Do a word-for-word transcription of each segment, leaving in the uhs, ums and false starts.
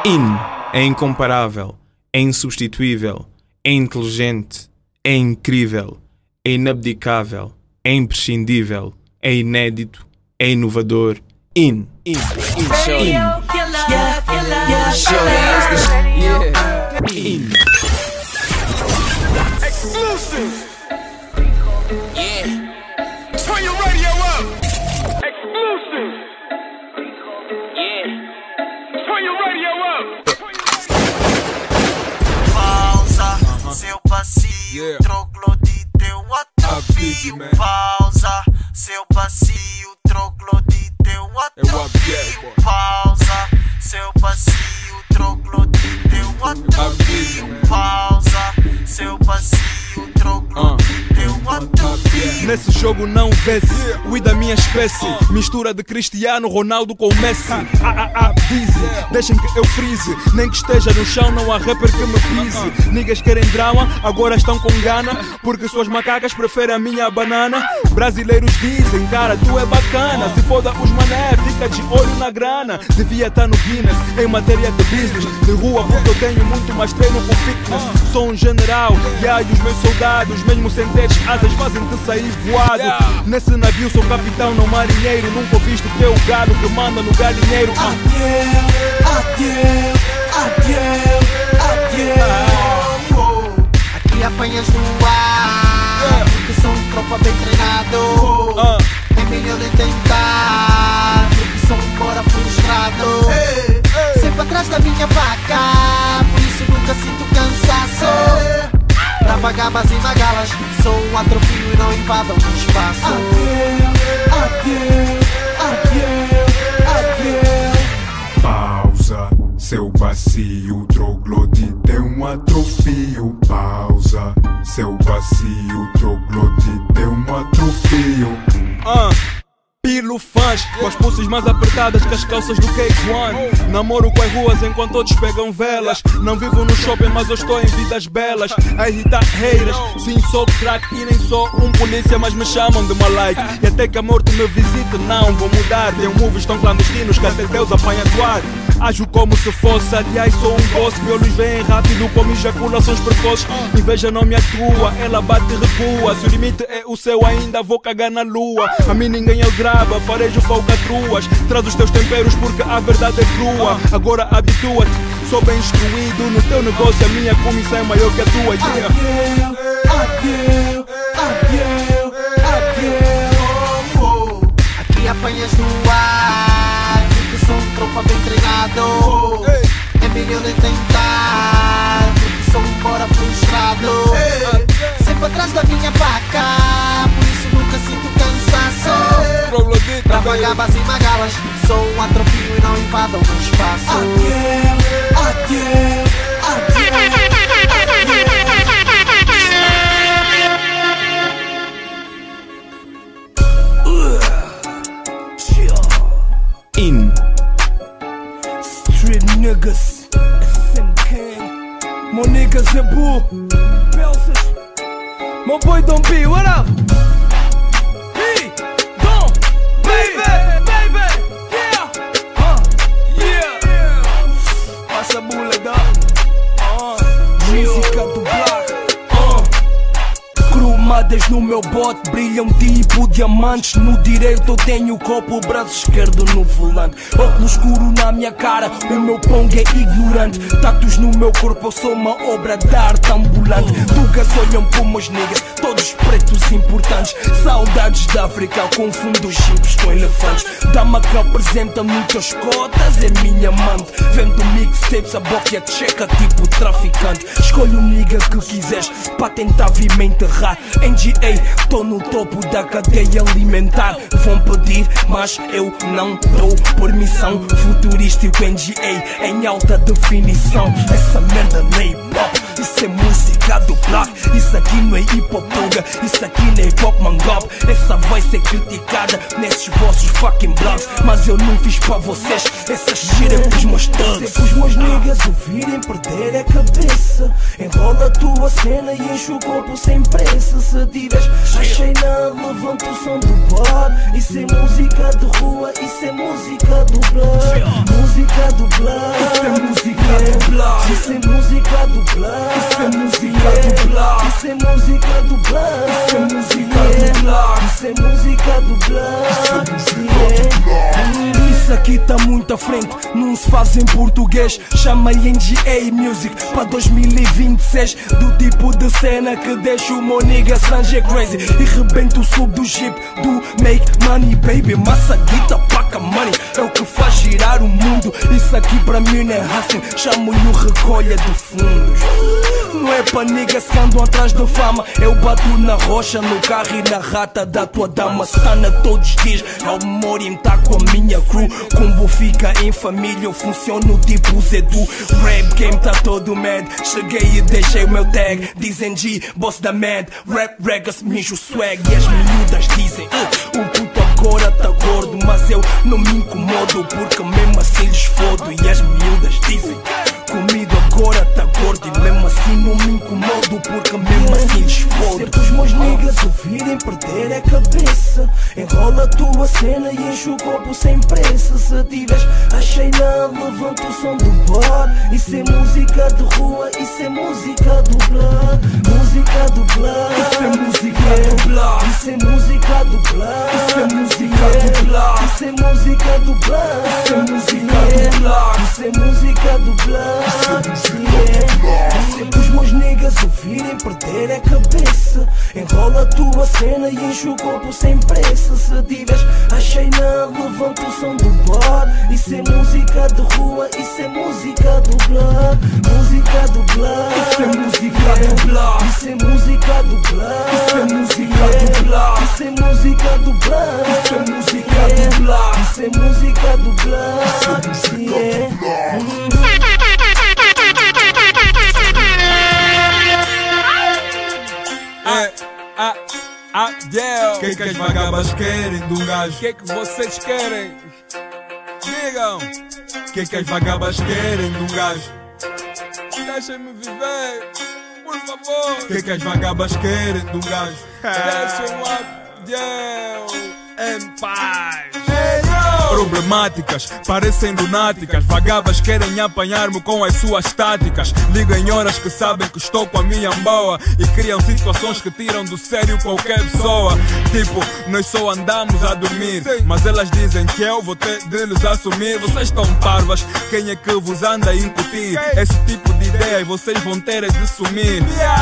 In é incomparável, é insubstituível, é inteligente, é incrível, é inabdicável, é imprescindível, é inédito, é inovador. In. In. In. Show. In. Yeah, yeah. Show. Yeah. In. Exclusive. Yeah. Turn your radio up. Exclusive. Yeah. Turn your radio up. Pausa, uh-huh. Seu passinho, yeah. Troglodita, eu atrofio. Pausa, seu passinho, troglodita, eu atrofio. Pausa, seu passinho, troglodita, eu atrofio. Pausa, seu passinho, troglodita, eu atrofio. Nesse jogo não vê-se, o da minha espécie. Mistura de Cristiano Ronaldo com Messi. Ah, ah, ah, busy, deixem que eu frise. Nem que esteja no chão, não há rapper que me pise. Niggas querem drama, agora estão com gana. Porque suas macacas preferem a minha banana. Brasileiros dizem, cara, tu é bacana. Se foda os mané, fica de olho na grana. Devia estar no Guinness, em matéria de business. De rua, porque eu tenho muito mais treino com fitness. Sou um general, e aí os meus soldados, mesmo sem teres asas, fazem-te sair voado. Nesse navio sou capitão, não marinheiro. Nunca ouviste teu gado que manda no galinheiro. Adieu, adieu, adieu, adieu. Aqui apanhas no ar, porque sou um tropa bem treinado. É melhor nem tentar, porque sou um bora frustrado. Sempre atrás da minha vaca, por isso nunca sinto cansaço. Pra vagabas e magalas, sou um atrofio e não invadam o espaço. Adieu, adieu, adieu, adieu. Pausa, seu bacio, troglodita é um atrofio. Pausa, seu bacio, troglodita é um atrofio. Ah. Pilo fãs, com as pulses mais apertadas que as calças do K um. Namoro com as ruas enquanto todos pegam velas. Não vivo no shopping, mas eu estou em vidas belas. A irritar haters, sim sou crack e nem sou um polícia, mas me chamam de malike. E até que a morte me visite, não vou mudar. Tenho movies tão clandestinos que até Deus apanha do ar. Ajo como se fosse, aliás sou um boss. Olhos vêm rápido como ejaculações precoces. Inveja não me atua, ela bate e recua. Se o limite é o céu, ainda vou cagar na lua. A mim ninguém é o grava, farejo falcatruas. Traz os teus temperos porque a verdade é crua. Agora habitua-te, sou bem instruído. No teu negócio a minha comissão é maior que a tua. Yeah. Adieu, adieu, adieu, adieu. Aqui apanhas no ar, porque sou um tropa bem treinado. É melhor nem tentar, porque sou um bora frustrado. Sempre atrás da minha vaca, por isso nunca sinto cansaço. Pra vagabas e magalas, sou um atrofio e não invadam o espaço. Adieu, adieu, adieu. In. Street niggas, S M King. Mo niggas é boo. Belses. Mo boy don't be, what up? No meu bote brilham tipo diamantes. No direito eu tenho o copo, o braço esquerdo no volante. Óculos escuro na minha cara, o meu pong é ignorante. Tatus no meu corpo, eu sou uma obra de arte ambulante. Tugas olham para meus niggas, todos pretos importantes. Saudades da África, eu confundo os chips com elefantes. Dama que apresenta muitas cotas, é minha amante. Vendo mixtapes, a boca checa tipo traficante. Escolhe o nigga que quiseres, para tentar vir me enterrar. N G A, tô no topo da cadeia alimentar. Vão pedir, mas eu não dou permissão. Futurístico N G A, em alta definição. Essa merda não é hip hop, isso é música do block. Isso aqui não é hip hop toga, isso aqui não é hip hop mangop. Essa vai ser criticada nesses vossos fucking blogs, mas eu não fiz para vocês, essas gira é pros meus thugs. Se os meus niggas ouvirem perder a cabeça, enrola a tua cena e enche o corpo sem pressa. Se tiveres a cheira, levanta o som do bar. Isso é música de rua, isso é música do blood. Música do blood, isso é música Isso é música do Blood. Isso é música do Blood. Isso é música do Blood. Isso é música do Blood. Isso é música do Blood. Isso aqui tá muito à frente, não se faz em português. Chama-lhe N G A Music para dois mil e vinte e seis. Do tipo de cena que deixa o meu nigga Sanjay crazy e rebenta o sub do jeep do Make Money Baby. Massa guita, paca money, é o que faz girar o mundo. Isso aqui para mim não é hustling, chamo-lhe recolha de fundos. Não é para niggas que andam atrás da fama, eu bato na rocha, no carro e na rata da tua dama. Stana todos os dias, é o memória tá com a minha crew. Combo fica em família, eu funciono tipo Zedu. Rap game tá todo mad, cheguei e deixei o meu tag. Dizem G, boss da mad, rap regas, mijo swag. E as miúdas dizem, uh, o puto agora tá gordo, mas eu não me incomodo, porque mesmo assim lhes fodo. E as miúdas dizem, comigo agora tá gordo, e mesmo assim não me incomodo, porque mesmo assim lhes fodo. Sempre os meus niggas ouvirem perder a cabeça, enrola a tua cena e enche o copo sem pressa. Se tiveres a cheirar, levanta o som do bar. Isso é música de rua, isso é música do Blood. Música do Blood. Isso é música do Blood. Isso é música do Blood. Isso é música do Blood. Isso é música do Blood. Isso é música do Blood. Isso é música do Blood. Sempre os meus niggas ouvirem perder a cabeça, enrola a tua cena e enche o copo sem pressa. Se tiveres a cheirar, levanta o som do bar. Isso é música de rua, isso é música do Blood. Música do Blood. Isso é música do Blood. Isso é música do Blood. Isso é música do Blood. Isso é música do Blood. Isso é música do Blood. Isso é música do Blood. É, ah, ah, yeah. Que que as vagabas querem de um gajo? Que que vocês querem? Digam. Que que as vagabas querem de um gajo? Deixem-me viver, por favor. Que que as vagabas querem de um gajo? Deixem-me yeah, em paz. Problemáticas, parecem lunáticas, vagabas querem apanhar-me com as suas táticas. Ligam em horas que sabem que estou com a minha boa e criam situações que tiram do sério qualquer pessoa. Tipo, nós só andamos a dormir, mas elas dizem que eu vou ter de lhes assumir. Vocês estão parvas, quem é que vos anda a incutir esse tipo de ideia e vocês vão ter de sumir.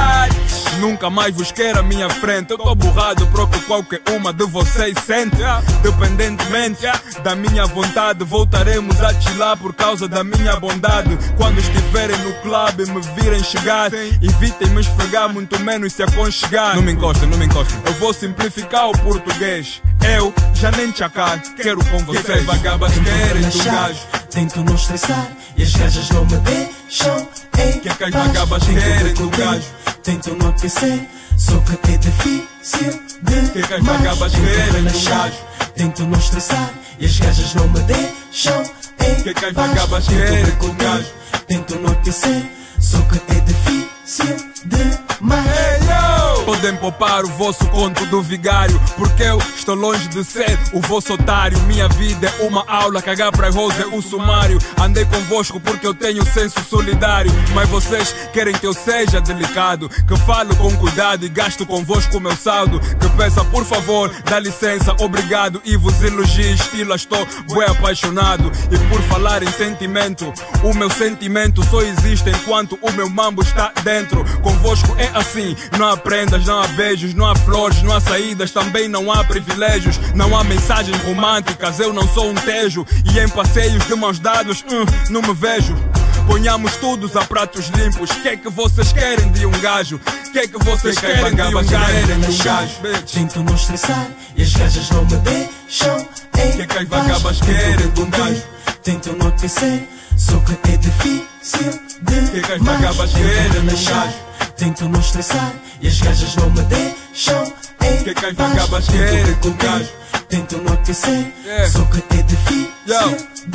Nunca mais vos quero à minha frente, eu tô borrado pro que qualquer uma de vocês sente. Dependentemente da minha vontade, voltaremos a chilar por causa da minha bondade. Quando estiverem no clube e me virem chegar, evitem me esfregar, muito menos se aconchegar. Não me encostem, não me encostem. Eu vou simplificar o português, eu já nem chacar, quero com vocês. Vagabas querem do gajo, tento não estressar e as gajas não me deixam. Ei, que é que as vagabas querem do gajo? Tento não aquecer, só que é difícil de que é que as vagabas querem do gajo? Tento não estressar e as gajas não me deixam. Ei, que é que as vagabas querem do gajo? Tento não aquecer, só que é difícil demais. Podem poupar o vosso conto do vigário, porque eu estou longe de ser o vosso otário. Minha vida é uma aula, cagar para rosa é o sumário. Andei convosco porque eu tenho senso solidário, mas vocês querem que eu seja delicado, que falo com cuidado e gasto convosco o meu saldo. Que peça por favor, dá licença, obrigado e vos elogio estilo, estou bué apaixonado. E por falar em sentimento, o meu sentimento só existe enquanto o meu mambo está dentro. Convosco é assim, não há prendas, não há beijos, não há flores, não há saídas, também não há privilégios, não há mensagens românticas, eu não sou um tejo. E em passeios de mãos dadas, hum, não me vejo. Ponhamos todos a pratos limpos. Que é que vocês querem de um gajo? Que é que vocês que querem de um gajo? De um gajo? Tento não estressar e as gajas não me deixam. Que é que as vagabas querem de um gajo? Tento não aquecer, só que é difícil de que é que as vagabas querem de um gajo? Tento não estressar e as gajas não me deixam. Que é que as vagabas querem de um gajo? Tento não aquecer, yeah. só que é difícil de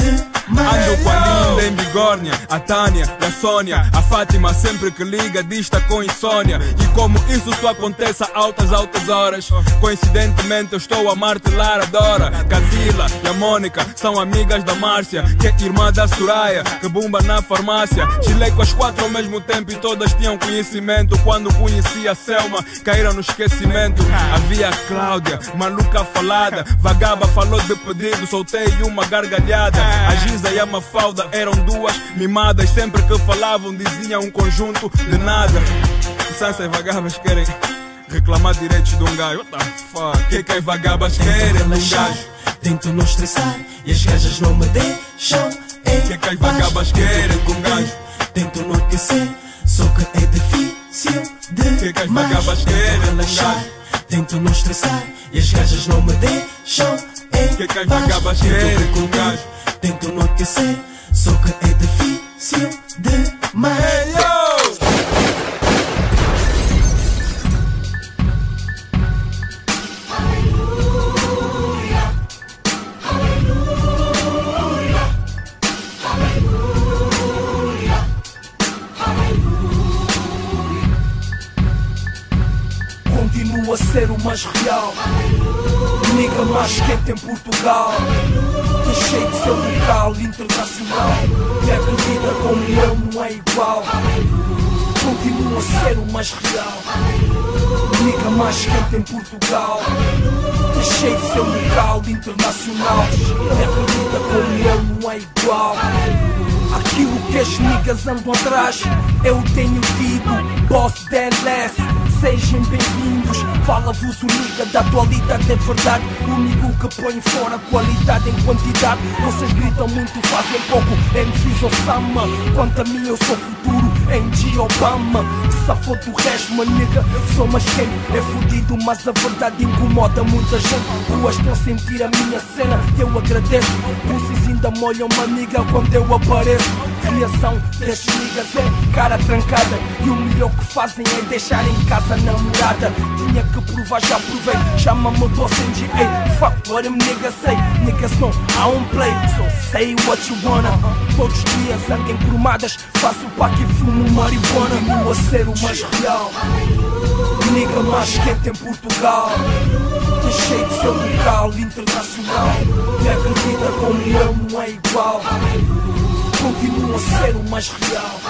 Ando com a linda em Bigórnia, a Tânia e a Sônia. A Fátima sempre que liga diz tá com insônia. E como isso só acontece a altas, altas horas, coincidentemente eu estou a martelar a Dora. Catila e a Mônica são amigas da Márcia, que é irmã da Soraya, que bomba na farmácia. Chilei com as quatro ao mesmo tempo e todas tinham conhecimento. Quando conheci a Selma, caíram no esquecimento. Havia a Cláudia, maluca falada, vagaba, falou de pedido, soltei uma gargalhada. A Giza e a Mafalda eram duas mimadas, sempre que falavam diziam um conjunto de nada. E Sansa e vagabas querem reclamar direitos de um gajo. What the fuck? Que que as vagabas querem de um gajo? Tento não estressar e as gajas não me deixam em Que que as vagabas querem de um gajo? Tento não aquecer, só que é difícil de Que que as vagabas querem de um gajo? Tento não estressar e as gajas não me deixam em Que que as vagabas querem de um gajo? Tento não aquecer, só que é difícil demais. Hey, yo! Continua a ser o mais real, nigga mais quente em Portugal. Deixei de ser local, internacional, e acredita como eu não é igual. Continua a ser o mais real, nigga mais quente em Portugal. Deixei de ser local, internacional, e acredita como eu não é igual. Aquilo que as niggas andam atrás, eu tenho tido, boss than less. Sejam bem-vindos, fala-vos o nigga da atualidade, é verdade. O único que põe fora qualidade em quantidade. Vocês gritam muito, fazem pouco, M Cs Osama. Quanto a mim eu sou futuro, M G Obama. Safou do resto, uma nigga, sou mais quem é fudido, mas a verdade incomoda muita gente. Ruas estão a sentir a minha cena, eu agradeço. Vocês ainda molham uma nigga quando eu apareço. Criação destes niggas é cara trancada, e o melhor que fazem é deixar em casa a namorada. Tinha que provar, já provei, chama-me boss M G A. Fuck what them niggas say, niggas know I don't play, so say what you wanna. Todos os dias ando em cromadas, faço pá que fumo marihuana. Continua a ser o mais real, nigga mais quente em Portugal. Deixei de ser local, internacional, e acredita como eu não é igual. Continua a ser o mais real,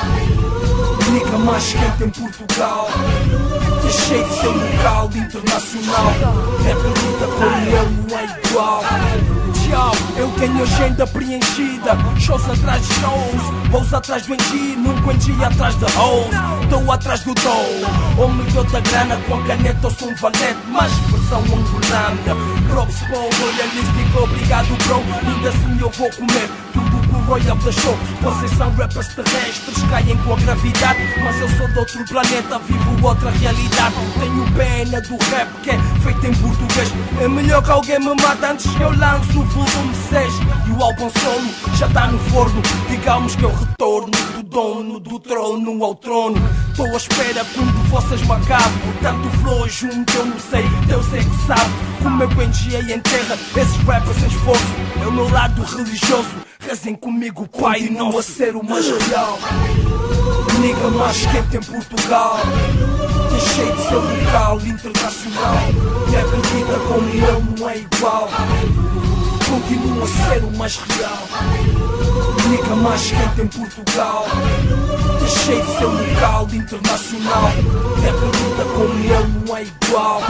nigga mais quente em Portugal. Deixei de ser local, internacional, e acredita como eu não é igual. Tchau, eu tenho agenda preenchida, shows atrás de shows, voos atrás do Engi, nunca Engi atrás de hoes. Estou atrás do dough, ou melhor da grana, com a caneta eu sou um valente, mas versão angolana. Props para o royalístico, obrigado bro, ainda assim eu vou comer tudo que o Royal deixou. Vocês são rappers terrestres, caem com a gravidade, mas eu sou de outro planeta, vivo outra realidade. Tenho pena do rap que é feito em português. É melhor que alguém me mate antes que eu lance o volume seis. E o álbum solo já está no forno, digamos que eu retorno do dono do trono ao trono. Estou à espera que um de vocês me acabe, tanto flow junto eu não sei, Deus é que sabe. Como eu engenhei em terra esses rappers sem esforço, é o meu lado religioso. Rezem comigo, pai, e não a ser o mais real, nigga mais quente em Portugal. Deixei de ser local, internacional, e acredita como eu não é igual. Continua a ser o mais real, nigga mais quente em Portugal. Deixei de ser local, internacional, e acredita como eu não é igual.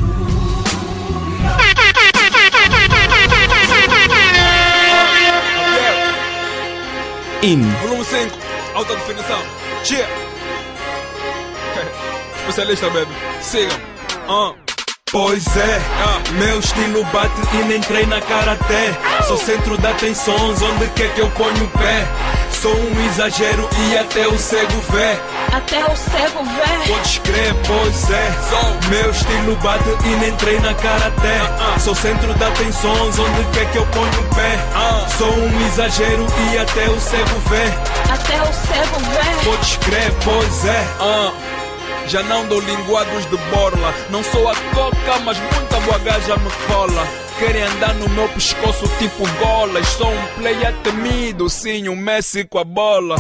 In. Volume cinco, alta definição. Cheer. Especialista, baby. Siga. Uh. Pois é, uh. meu estilo bate e nem treina karaté. Sou centro da atenção, onde quer que eu ponho o pé. Sou um exagero e até o cego vê. Até o cego vê. Podes crer, pois é. Sou. Meu estilo bate e nem treina karaté. uh. Sou centro da atenção, onde quer que eu ponho o pé. uh. Sou um exagero e até o cego vê. Até o cego vê. Podes crer, pois é. uh. Já não dou linguados de borla, não sou a coca, mas muita boa gaja me cola. querem andar no meu pescoço tipo golas. Sou um player temido, sim, um Messi com a bola.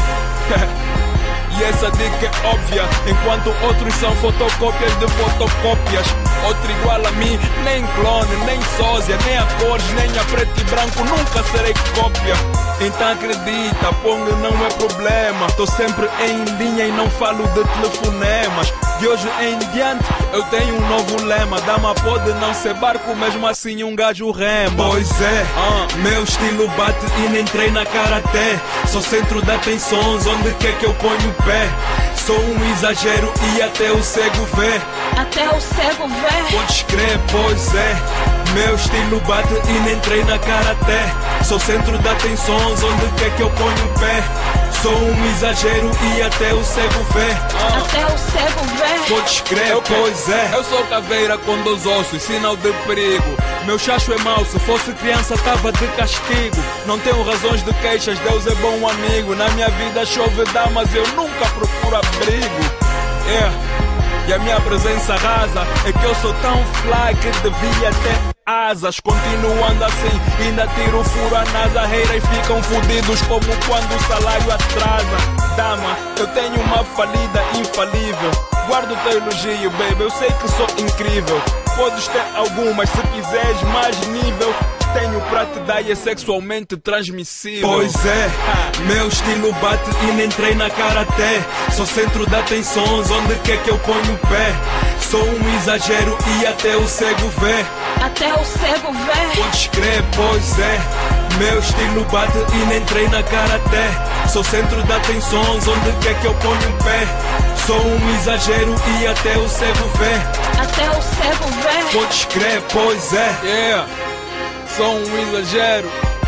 E essa dica é óbvia, enquanto outros são fotocópias de fotocópias. Outro igual a mim, nem clone, nem sósia, nem a cores, nem a preto e branco, nunca serei cópia. Então acredita, Pong não é problema. Tô sempre em linha e não falo de telefonemas. De hoje em diante eu tenho um novo lema: dama pode não ser barco, mesmo assim um gajo rema. Pois é, Ah. meu estilo bate e nem treina karaté. Sou centro de atenções, onde quer que eu ponho o pé. Sou um exagero e até o cego vê. Até o cego vê. Podes crer, pois é, meu estilo bate e nem treina karaté. Sou centro de atenções, onde quer que eu ponho o pé. Sou um exagero e até o cego vê. Até o cego vê. Podes crer, pois é. Eu sou caveira com dois ossos, sinal de perigo. Meu chacho é mau, se fosse criança tava de castigo. Não tenho razões de queixas, Deus é bom amigo. Na minha vida chove damas, eu nunca procuro abrigo. Yeah. E a minha presença rasa é que eu sou tão fly que devia ter asas. Continuando assim, ainda tiro furo a nasa. Haters ficam fudidos como quando o salário atrasa. Dama, eu tenho uma falida infalível. Guardo o teu elogio, baby, eu sei que sou incrível. Podes ter algumas, se quiseres mais nível. Tenho pra te dar e é sexualmente transmissível. Pois é, meu estilo bate e nem treina karaté. Sou centro de atenções, onde quer que eu ponho o pé. Sou um exagero e até o cego vê. Até o cego vê. Podes crer, pois é, meu estilo bate e nem treina karaté. Sou centro de atenções, onde quer que eu ponho o pé. Sou um exagero e até o cego vê. Até o cego vê. Podes crer, pois é. Yeah. Sou um exagero,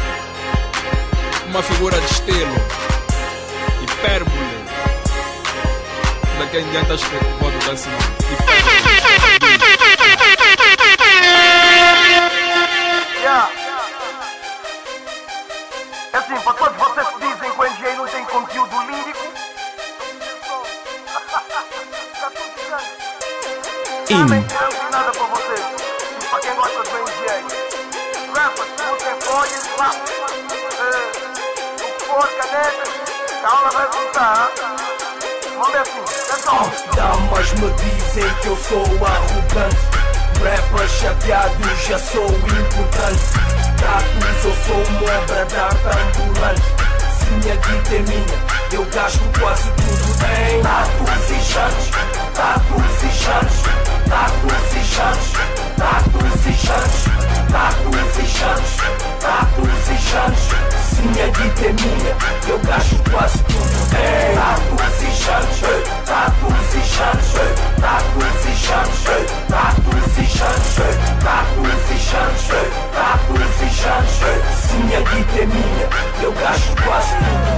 uma figura de estilo, hipérbole. Daqui em diante acho que vou adotar esse nome. Yeah. É assim, para todos vocês que dizem que o N G A não tem conteúdo lírico, In. não tem nada para vocês. E para quem gosta do N G A. Rappers, usem folhas, lápis, o for, canetas, a aula vai voltar. Vamos ver assim, é só. Damas me dizem que eu sou arrogante. Rapper chateado, já sou importante. Tatus, eu sou uma bradata ambulante. Se minha guita é minha, eu gasto quase tudo em tatus e chantes, tatus e chantes, tatus e chantes, tatus e chantes, tatus e chantes, tatus e chantes. Se minha guita é minha, eu gasto quase tudo em tatus e chantes, tatus e chantes, tatus e chantes, tatus e chantes, tatus e chantes, tatus e chantes. Se minha guita é minha, eu gasto quase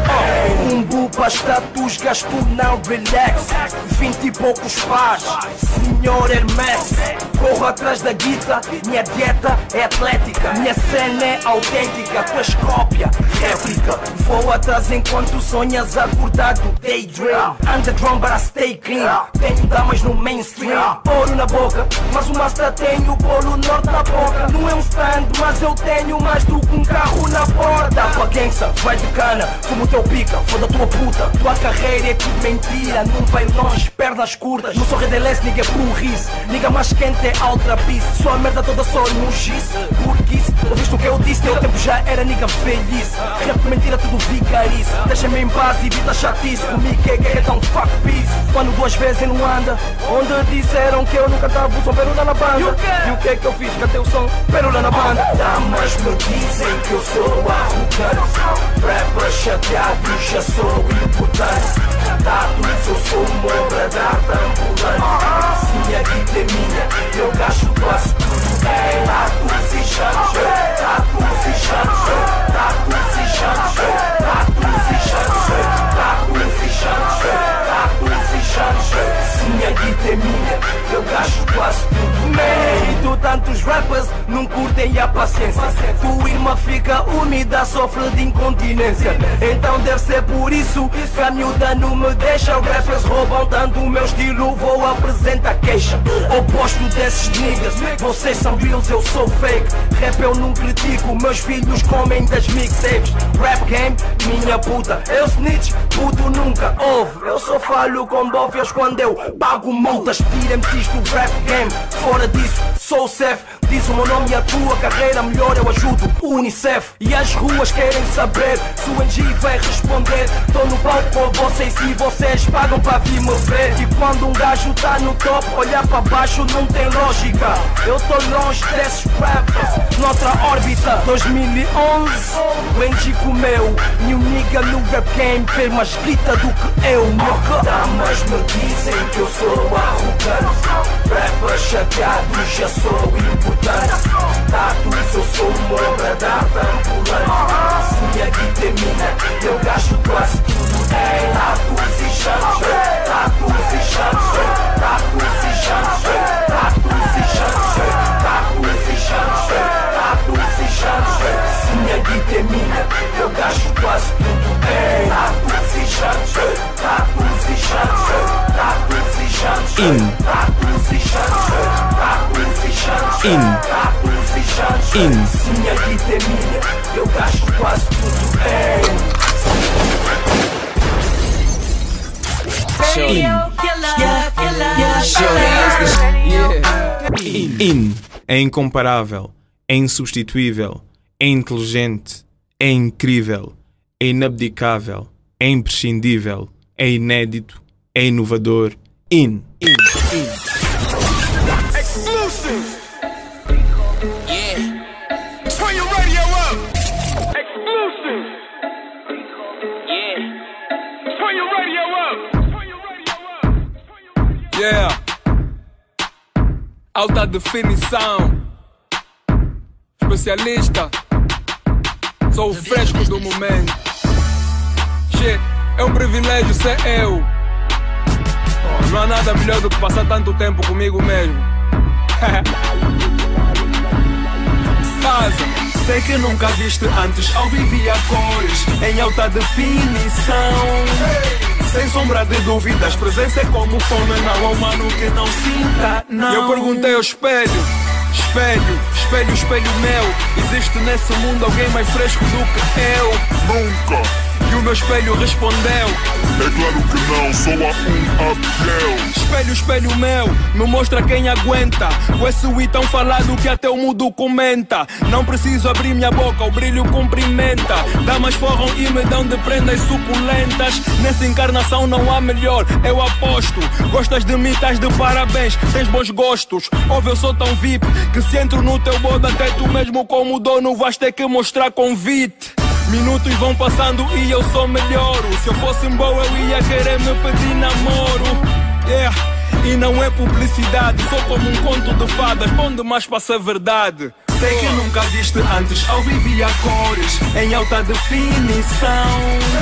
tudo em um bu para status, gasto não relax. Vinte e poucos pares, senhor Hermes. Corro atrás da guita, minha dieta é atlética. Minha cena é autêntica, tu és cópia, réplica. Vou atrás enquanto sonhas acordado, daydream. Underground but I stay clean. Tenho damas no mainstream, ouro na boca, mas o master tem o polo norte na boca. Não é um stand, mas eu tenho mais do que um carro na porta. Dá pra gangsta, vai de cana, como o teu pica, foda tua puta. Tua carreira é tudo mentira, não vai longe, pernas curtas. Não sou redelesse, nigga, é por um riso. Nigga mais quente é ultra piece. Sua merda toda só no giz. Burquice, ouviste o que eu disse? Teu tempo já era nigga velhice. Rap mentira, tudo vigarice. Deixa-me em paz e evita chatice. Comigo que é tão fuck peace. Quando duas vezes em Luanda, onde disseram que eu nunca tava o som perula na banda. E o que é que eu fiz? Cadê o som? Perula na banda. Damas me dizem que eu sou arrogante. Rapper chateado, já sou importante. Tatus, eu sou uma bradata ambulante. Se minha guita é minha, eu gasto quase tudo em tatus e chantes, tatus e chantes, tatus e chantes, tatus e chantes, tatus e chantes, tatus e chantes. Se minha guita é minha, eu gasto quase tudo man. E tu tantos rappers não curtem a paciência. Tua irmã fica úmida, sofre de incontinência. Então deve ser por isso que a miúda não me deixa. Rappers roubam tanto o meu estilo, vou apresentar queixa. Oposto desses niggas, vocês são reals, eu sou fake. Rap eu não critico, meus filhos comem das mixtapes. Rap game, minha puta, eu snitch, puto nunca houve. Eu só falo com bófias quando eu pago multas. Tira-me isto do rap game, fora disso sou safe. Diz o meu nome e a tua carreira, melhor eu ajudo Unicef. E as ruas querem saber se o N G vai responder. Tô no palco com vocês e vocês pagam pra vir me ver. E quando um gajo tá no top, olhar pra baixo não tem lógica. Eu tô longe desses rappers, noutra órbita. dois mil e onze, o N G comeu. New nigga no rap game fez mais grita do que eu. Damas me dizem que eu sou arrogante. Rapper chateado, já sou importante. Tatus, eu sou uma obra de arte ambulante. Se aqui termina, eu gasto quase tudo. Ei, tatus e chancho, tatus e chancho, tatus e chancho, tatus e chancho, tatus e chancho, tatus e chancho. Se aqui termina, eu gasto quase tudo. Ei, tatus e chancho, tatus e chancho, tatus e chancho, tatus e chancho, tatus e chancho, tatus e chancho. Se aqui termina, eu gasto quase tudo. Ei. In é incomparável, é insubstituível, é inteligente, é incrível, é inabdicável, é imprescindível, é inédito, é inovador. In. In. In. Exclusive. Yeah. Turn your radio up. Exclusive. Yeah. Turn your radio up. Turn your radio up. Yeah. Alta definição. Especialista. Sou o fresco do momento. Shit, é um privilégio ser eu. Oh, não há nada melhor do que passar tanto tempo comigo mesmo. Casa. Sei que nunca viste antes ao vivo a cores em alta definição. Sem sombra de dúvidas, presença é como fome, não há humano que não sinta, não. Eu perguntei ao espelho, espelho, espelho, espelho meu, existe nesse mundo alguém mais fresco do que eu? Nunca. E o meu espelho respondeu: é claro que não, só há um Abdiel. Espelho, espelho meu, me mostra quem aguenta. Com esse i tão falado que até o mudo comenta. Não preciso abrir minha boca, o brilho cumprimenta. Damas forram e me dão de prendas suculentas. Nessa encarnação não há melhor, eu aposto. Gostas de mim, estás de parabéns, tens bons gostos. Ouve, eu sou tão V I P que se entro no teu boda, até tu mesmo como dono vais ter que mostrar convite. Minutos vão passando e eu só melhoro. Se eu fosse boa eu ia querer me pedir namoro. Yeah. E não é publicidade, sou como um conto de fadas, bom demais para ser verdade. Sei que nunca viste antes ao vivo a cores em alta definição.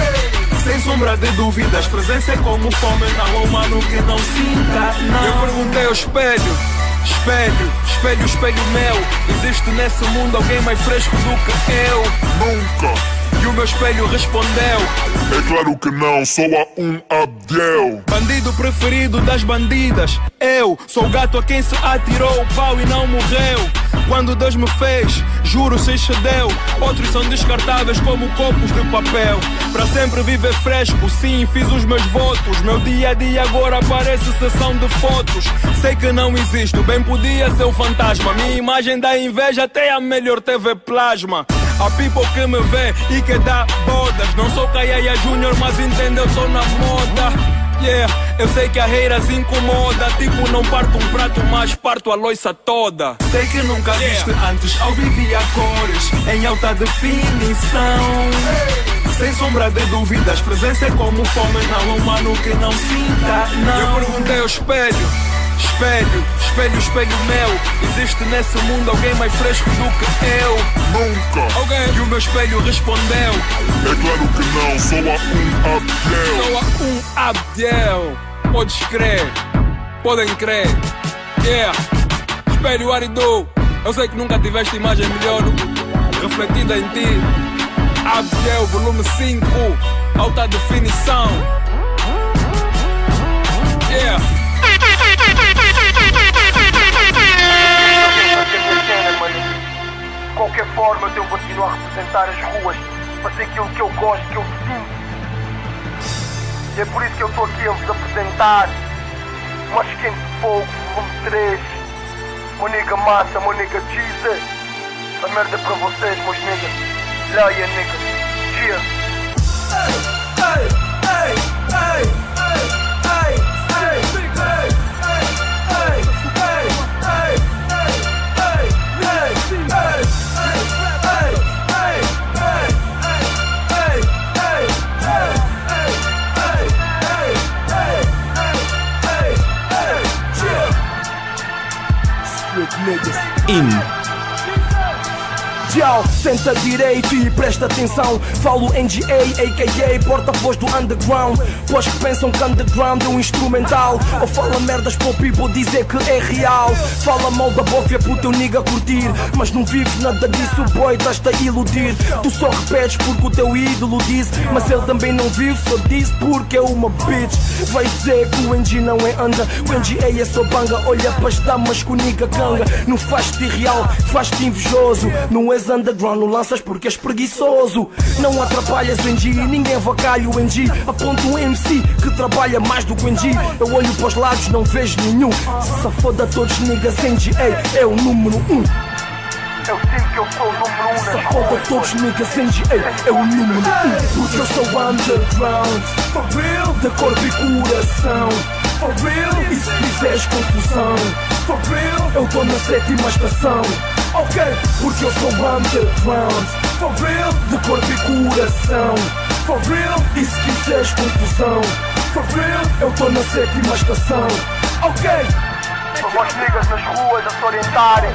Sem sombra de dúvidas, presença é como fome, não há humano que não sinta, não. Eu perguntei ao espelho, espelho, espelho, espelho meu, existe nesse mundo alguém mais fresco do que eu? Nunca. E o meu espelho respondeu: é claro que não, só há um Abdiel. Bandido preferido das bandidas, eu sou o gato a quem se atirou o pau e não morreu. Quando Deus me fez, juro se excedeu. Outros são descartáveis como copos de papel. Para sempre viver fresco, sim, fiz os meus votos. Meu dia a dia agora parece sessão de fotos. Sei que não existo, bem podia ser o fantasma. Minha imagem dá inveja até a melhor T V plasma. A people que me vê e que dá bodas. Não sou Caiaia Júnior, mas entende, eu tô na moda. Yeah, eu sei que a haters incomoda. Tipo, não parto um prato, mas parto a loiça toda. Sei que nunca viste antes ao vivo a cores em alta definição. Sem sombra de dúvidas, presença é como fome, não há humano que não sinta, não. Eu perguntei ao espelho, espelho, espelho, espelho meu, existe nesse mundo alguém mais fresco do que eu? Nunca. Okay. E o meu espelho respondeu: é claro que não, só há um Abdiel. Só há um Abdiel. Podes crer, podem crer. Yeah. Espelho, Aridu, eu sei que nunca tiveste imagem melhor refletida em ti. Abdiel, volume cinco, alta definição. Yeah. De qualquer forma, eu tenho que continuar a representar as ruas, fazer aquilo que eu gosto, que eu sinto. E é por isso que eu estou aqui a vos apresentar Mais Quente Fogo, volume três. Meu nigga massa, meu nigga Jesus. Essa merda é para vocês, meus niggas. Laia, nigga. Cheers. Ei, ei, ei, ei, ei, ei, ei, ei, ei, In. Tchau, senta direito e presta atenção. Falo N G A, a k a porta-voz do underground. Pois que pensam que underground é um instrumental. Ou fala merdas para o people dizer que é real. Fala mal da bófia pro teu nigga curtir. Mas não vives nada disso, boy, estás-te a iludir. Tu só repetes porque o teu ídolo diz. Mas ele também não vive, só diz porque é uma bitch. Vai dizer que o N G não é anda. O N G A é só banga. Olha para as damas que o nigga canga. Não faz-te irreal, faz-te invejoso. Não és underground, não lanças porque és preguiçoso. Não atrapalhas o N G, ninguém avacalha o N G. Aponta um M C que trabalha mais do que o N G. Eu olho para os lados, não vejo nenhum. Se foda todos niggas, N G A é o número um. Eu sinto que eu sou o número um. Se foda todos niggas, N G A é o número um. Porque eu sou underground, for real, de corpo e coração. For real, e se quiseres confusão, for real, eu tô na sétima estação. Ok, porque eu sou underground, for real, de corpo e coração. For real, e se quiseres confusão, for real, eu tô na sétima estação. Ok. Para vós niggas nas ruas a se orientarem.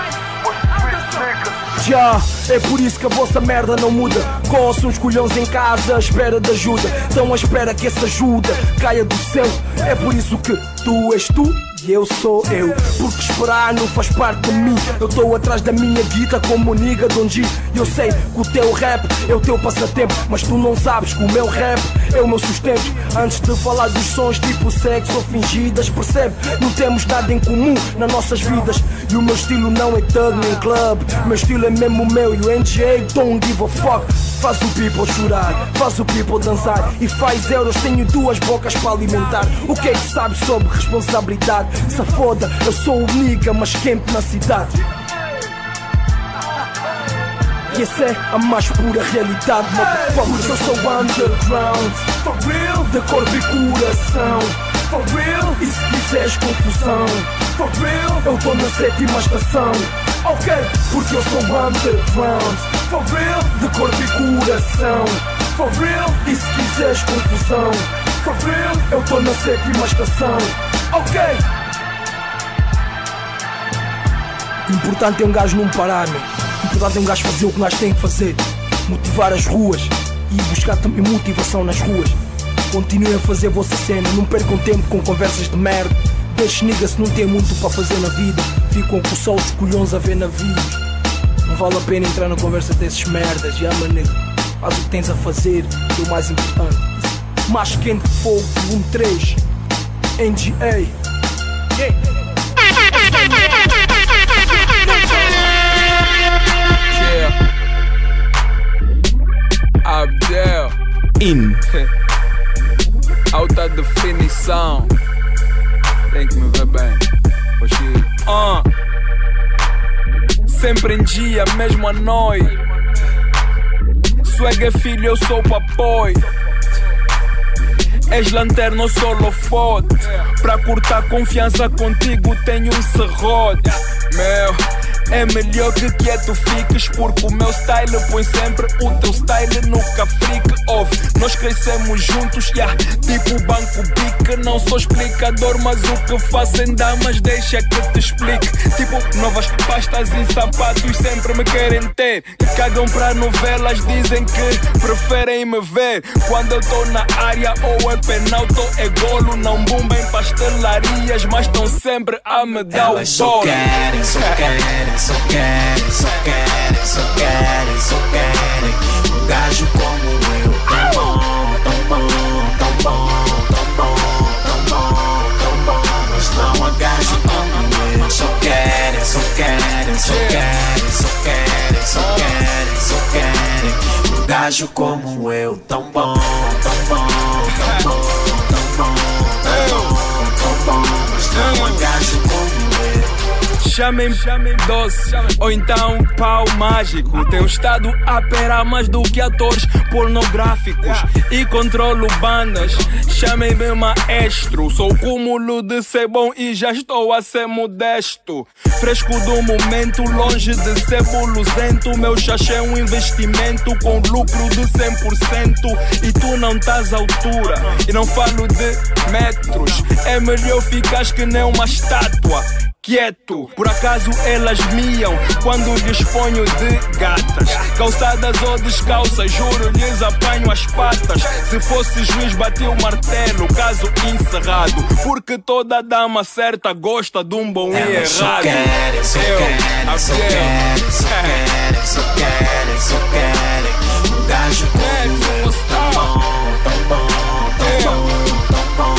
Já, é por isso que a vossa merda não muda. Coçam os colhões em casa à espera de ajuda. Estão à espera que essa ajuda caia do céu. É por isso que tu és tu e eu sou eu. Porque esperar não faz parte de mim. Eu estou atrás da minha guita como o nigga Don G. Eu sei que o teu rap é o teu passatempo, mas tu não sabes que o meu rap é o meu sustento. Antes de falar dos sons tipo sexo ou fingidas, percebe? Não temos nada em comum nas nossas vidas. E o meu estilo não é thug nem club. Meu estilo é mesmo o meu e o N G A don't give a fuck. Faz o people chorar, faz o people dançar e faz euros, tenho duas bocas para alimentar. O que é que sabes sobre responsabilidade? Se foda, eu sou o nigga mais quente na cidade. E essa é a mais pura realidade, motherfucker. Eu sou underground, for real, de corpo e coração. For real, e se quiseres confusão, for real, eu tô na sétima estação. Ok, porque eu sou underground, for real, de corpo e coração. For real, e se quiseres confusão, for real, eu tô na sétima estação. Ok. Importante é um gajo não parar, meu. Importante é um gajo fazer o que nós tem que fazer. Motivar as ruas e buscar também motivação nas ruas. Continuem a fazer a vossa cena, não percam tempo com conversas de merda. Deixe niggas se não tem muito para fazer na vida. Ficam com só os colhões a ver navios. Não vale a pena entrar na conversa desses merdas. Já, yeah, nigga, faz o que tens a fazer, que é o mais importante. Mais Quente Fogo, volume três. N G A. Yeah. Abdiel In. Alta definição. Tem que me ver bem. uh. Sempre em dia, mesmo à noite. Swag é filho, eu sou papai. És lanterna, eu sou holofote. Pra cortar confiança contigo tenho um serrote. Meu, É melhor que quieto fiques, porque o meu style põe sempre o teu style no cafrique. Ouve, nós crescemos juntos, yeah, tipo banco bique. Não sou explicador, mas o que faço em damas deixa que te explique. Tipo, novas pastas e sapatos sempre me querem ter. Cagam pra novelas, dizem que preferem me ver quando eu tô na área, ou é penalto, é golo. Não bumba em pastelarias, mas estão sempre a me dar o só querem, só querem, só querem, só querem, só querem, só querem um gajo como eu. Tão bom, tão bom, tão bom, tão bom, tão bom, tão bom. Mas não há gajo como eu. Só querem, só querem, só querem, só querem, só querem, só querem um gajo como eu. Tão bom, tão bom, tão bom, tão bom, tão bom, tão bom. Mas não há gajo como eu. Chamem-me doce, ou então pau mágico. Tenho estado a perar mais do que atores pornográficos e controlo bandas. Chamem-me maestro. Sou o cúmulo de ser bom e já estou a ser modesto. Fresco do momento, longe de ser buluzento. Meu chachê é um investimento com lucro de cem por cento. E tu não estás à altura, e não falo de metros. É melhor ficares que nem uma estátua, quieto. Por acaso elas miam quando lhes ponho de gatas. Calçadas ou descalças, juro lhes apanho as patas. Se fosse juiz bati o martelo, caso encerrado. Porque toda dama certa gosta de um bom e errado. Só querem, só querem, só querem, só querem, só querem, só querem um gajo como eu. Tão bom, tão bom, tão bom, tão bom,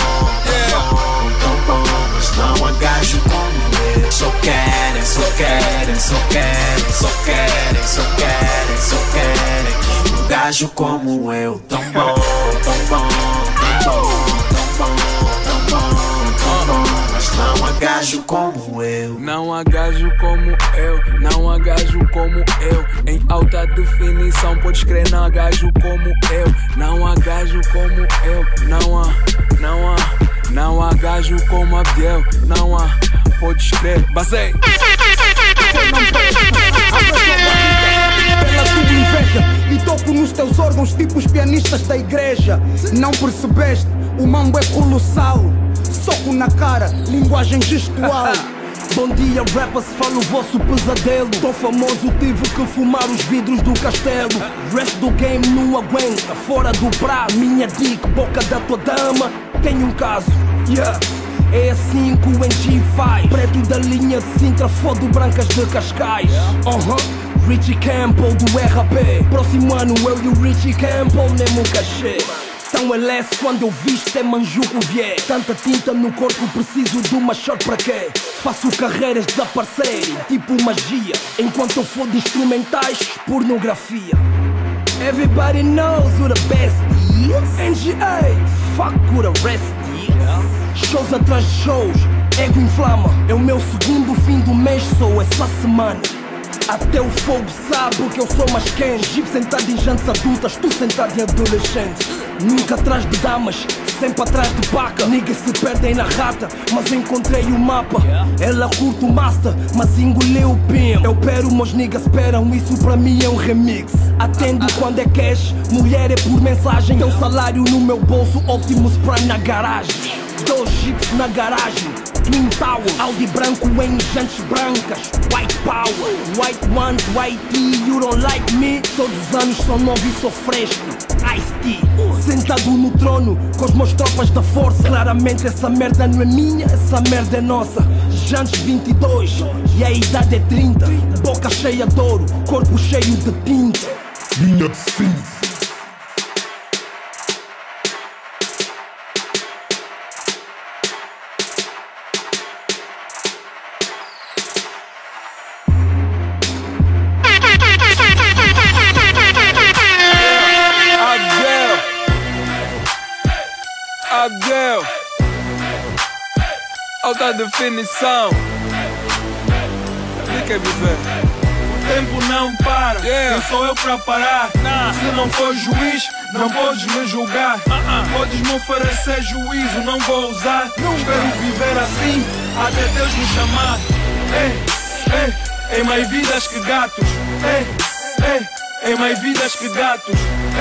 tão bom, tão bom. Mas não há gajo como eu. Só querem, só querem, só querem, só querem, só querem, só querem um gajo como eu. Tão bom, tão bom, tão bom, tão bom, tão bom, tão bom. Mas não há gajo como eu. Não há gajo como eu, não há gajo como eu. Em alta definição, podes crer, não há gajo como eu. Não há gajo como eu, não há, não há, não há gajo como Abdiel. Não há, podes crer, basei. Pela tua inveja e toco nos teus órgãos tipo os pianistas da igreja. Não percebeste? O mambo é colossal. Soco na cara, linguagem gestual. Bom dia rappers, falo o vosso pesadelo. Tô famoso, tive que fumar os vidros do castelo. Resto do game não aguenta, fora do prazo. Minha dick, boca da tua dama, tem um caso, yeah. É assim que o N G faz. Preto da linha de Sintra, fodo brancas de Cascais. uh-huh. Richie Campbell do R A P. Próximo ano eu e o Richie Campbell nem um cachê. Tão L S quando eu visto é manjuco vier. Tanta tinta no corpo, preciso de uma shot para quê? Faço carreiras desaparecerem, tipo magia. Enquanto eu for de instrumentais, pornografia. Everybody knows who the best is. N G A, fuck who the rest is. Shows atrás de shows, ego inflama. É o meu segundo fim do mês, sou essa semana. Até o fogo sabe que eu sou mais quente. Jeep sentado em jantes adultas, tu sentado em adolescente. Nunca atrás de damas, sempre atrás de paca. Niggas se perdem na rata, mas encontrei o mapa. Ela curte o master, mas engoliu o pimp. Eu pero, meus niggas esperam, isso pra mim é um remix. Atendo quando é cash, mulher é por mensagem. Teu salário no meu bolso, Optimus Prime na garagem. Dois jeeps na garagem, Twin Tower, Audi branco em jantes brancas. White power, white ones, white tea, you don't like me. Todos os anos sou novo e sou fresco, Ice Tea. Sentado no trono, com as meus tropas da força. Claramente essa merda não é minha, essa merda é nossa. Jantes vinte e dois, e a idade é trinta. Boca cheia de ouro, corpo cheio de tinta. Linha de cinza. Abdiel, alta definição. O que é viver? O tempo não para, yeah. Quem sou eu pra parar? Nah. Se não for juiz, não podes me julgar. uh-uh. Podes me oferecer juízo, não vou usar. Não espero viver assim, até Deus me chamar. Ei, ei, Ei, mais vidas que gatos. Ei, ei, ei, mais vidas que gatos.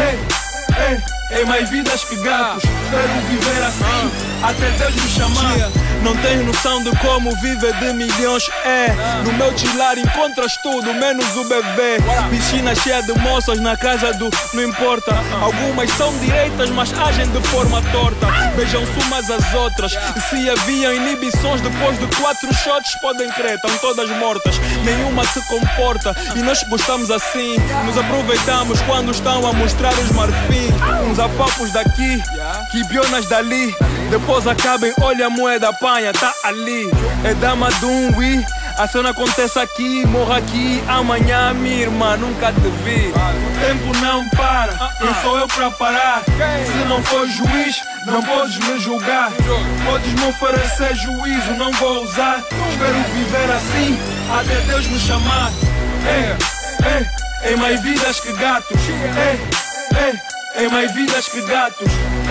Ei, ei, ei, mais vidas que gatos. Quero viver assim, até Deus me chamar. Não tens noção de como viver de milhões. É, no meu chilar encontras tudo, menos o bebê. Piscina cheia de moças na casa do não importa. Algumas são direitas, mas agem de forma torta. Beijam-se umas às outras. E se haviam inibições depois de quatro shots, podem crer, estão todas mortas. Nenhuma se comporta e nós gostamos assim. Nos aproveitamos quando estão a mostrar os marfins. Uns apapos daqui, quibionas dali. Depois acabem, olha a moeda, apanha, tá ali. É dama de um wi. A cena acontece aqui, morra aqui. Amanhã, minha irmã, nunca te vi. O tempo não para, quem sou eu pra parar? Se não for juiz, não podes me julgar. Podes me oferecer juízo, não vou usar. Espero viver assim, até Deus me chamar. Ei, ei, ei, mais vidas que gatos. Ei, ei, ei, mais vidas que gatos.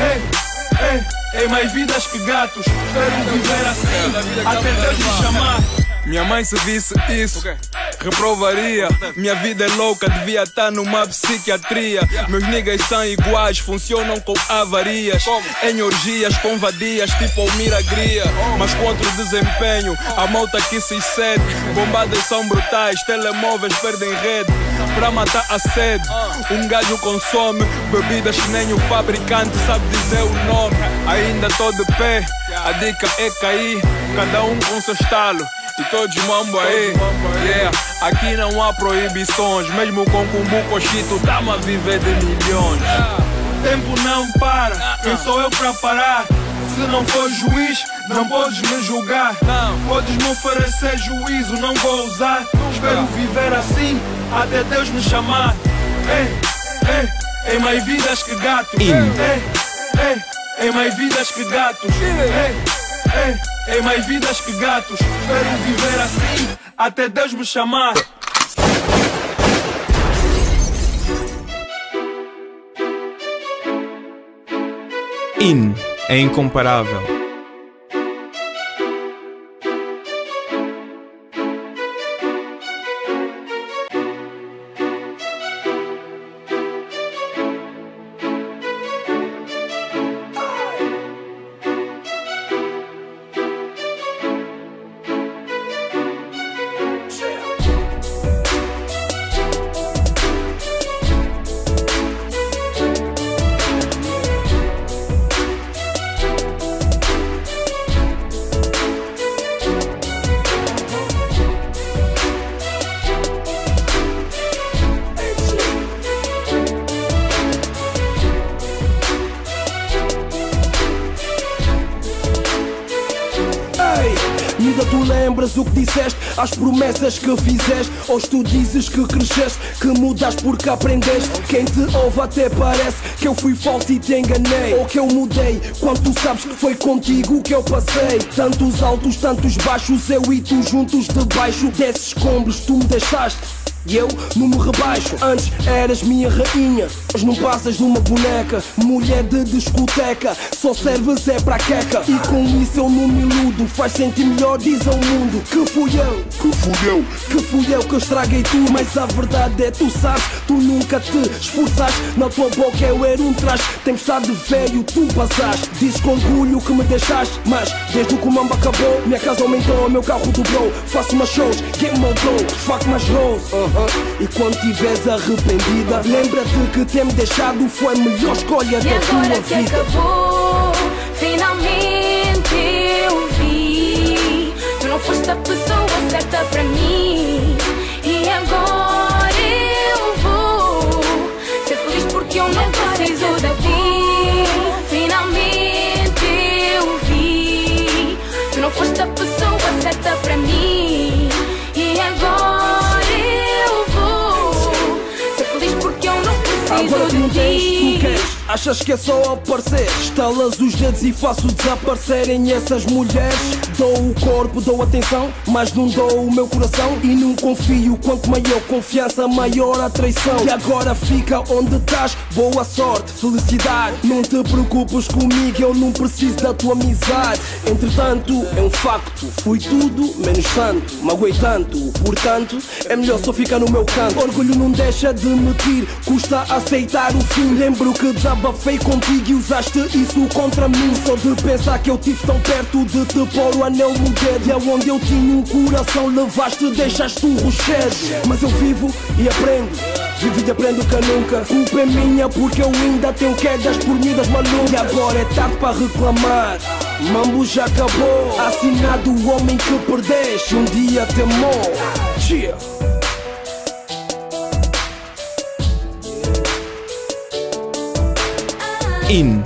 Ei, ei, ei, mais vidas que gatos. Espero viver assim, até Deus me chamar. Minha mãe se visse isso, reprovaria. Minha vida é louca, devia estar numa psiquiatria. Meus niggas são iguais, funcionam com avarias. Em orgias com vadias, tipo Almiragria. Mas contra o desempenho, a malta que se excede. Bombadas são brutais, telemóveis perdem rede. Pra matar a sede, um gajo consome bebidas que nem o fabricante sabe dizer o nome. Ainda tô de pé, a dica é cair. Cada um com seu estalo e todos mambo aí. Yeah, aqui não há proibições. Mesmo com cumbuco chito, dá-me a viver de milhões. Tempo não para, quem sou eu pra parar? Se não for juiz, não podes me julgar. Podes me oferecer juízo, não vou usar. Espero viver assim, até Deus me chamar. Ei, ei, ei, mais vidas que gatos. Ei, ei, ei, mais vidas que gatos. Ei, ei, ei, mais vidas que gatos. Espero viver assim, até Deus me chamar. In é incomparável. Ainda tu lembras o que disseste, as promessas que fizeste. Hoje tu dizes que cresceste, que mudaste porque aprendeste. Quem te ouve até parece que eu fui falso e te enganei, ou que eu mudei, quando tu sabes que foi contigo que eu passei. Tantos altos, tantos baixos, eu e tu juntos debaixo desses escombros tu me deixaste. E eu não me rebaixo. Antes eras minha rainha, hoje não passas numa boneca. Mulher de discoteca, só serves é pra queca. E com isso eu não me iludo, faz sentir melhor, diz ao mundo que fui eu, que fui eu, que fui eu que estraguei tudo. Mas a verdade é, tu sabes, tu nunca te esforçaste. Na tua boca eu era um traje, tempestade de velho tu passaste. Dizes com orgulho que me deixaste, mas desde que o mambo acabou, minha casa aumentou, meu carro dobrou. Faço mais shows, game mudou, fuck mais rose. uh. E quando estiveres arrependida, lembra-te que ter me deixado foi a melhor escolha da tua vida. E agora que acabou, finalmente eu vi. Tu não foste a pessoa certa para mim. E agora eu vou ser feliz porque eu não preciso de ti. Finalmente eu vi. Tu não foste a pessoa certa para mim. E agora agora tu não tens, tu queres Achas que é só aparecer? Estalas os dedos e faço desaparecerem essas mulheres. Dou o corpo, dou atenção, mas não dou o meu coração. E não confio, quanto maior confiança, maior a traição. E agora fica onde estás, boa sorte, felicidade. Não te preocupes comigo, eu não preciso da tua amizade. Entretanto, é um facto, fui tudo menos santo. Magoei tanto, portanto, é melhor só ficar no meu canto. Orgulho não deixa de mentir, custa aceitar o fim. Lembro que desabafei contigo e usaste isso contra mim. Só de pensar que eu tive tão perto de te pôr o anel no dedo. E aonde eu tinha um coração levaste, deixaste um rochedo. Mas eu vivo e aprendo, vivo e aprendo que nunca. Culpa é minha porque eu ainda tenho quedas por miúdas malucas. E agora é tarde para reclamar, mambo já acabou. Assinado o homem que perdeste, um dia temor. Yeah. In.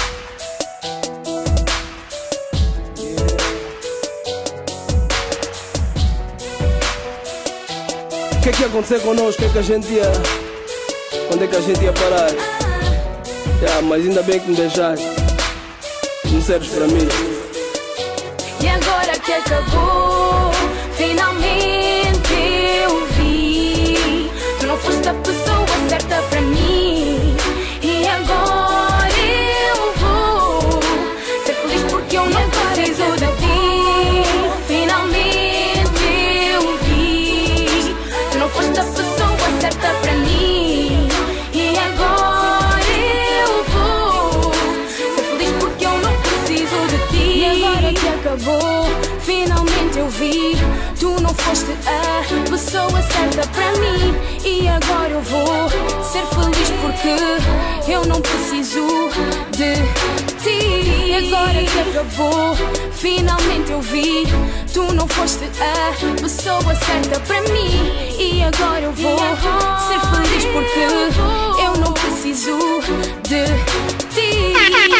O que é que ia acontecer connosco? O que é que a gente ia... Quando é que a gente ia parar? Yeah, mas ainda bem que me deixaste. Não serves para mim. E agora que acabou, finalmente eu vi. Tu não foste a pessoa certa para mim. E agora eu vou ser feliz porque eu não preciso de ti. Finalmente eu vi. Tu não foste a pessoa certa para mim. E agora eu vou ser feliz porque eu não preciso de ti. E agora que acabou, finalmente eu vi. Tu não foste a pessoa certa para mim. E agora eu vou ser feliz porque eu não preciso de ti. E agora que acabou, finalmente eu vi. Tu não foste a pessoa certa para mim. E agora eu vou ser feliz porque eu não preciso de ti.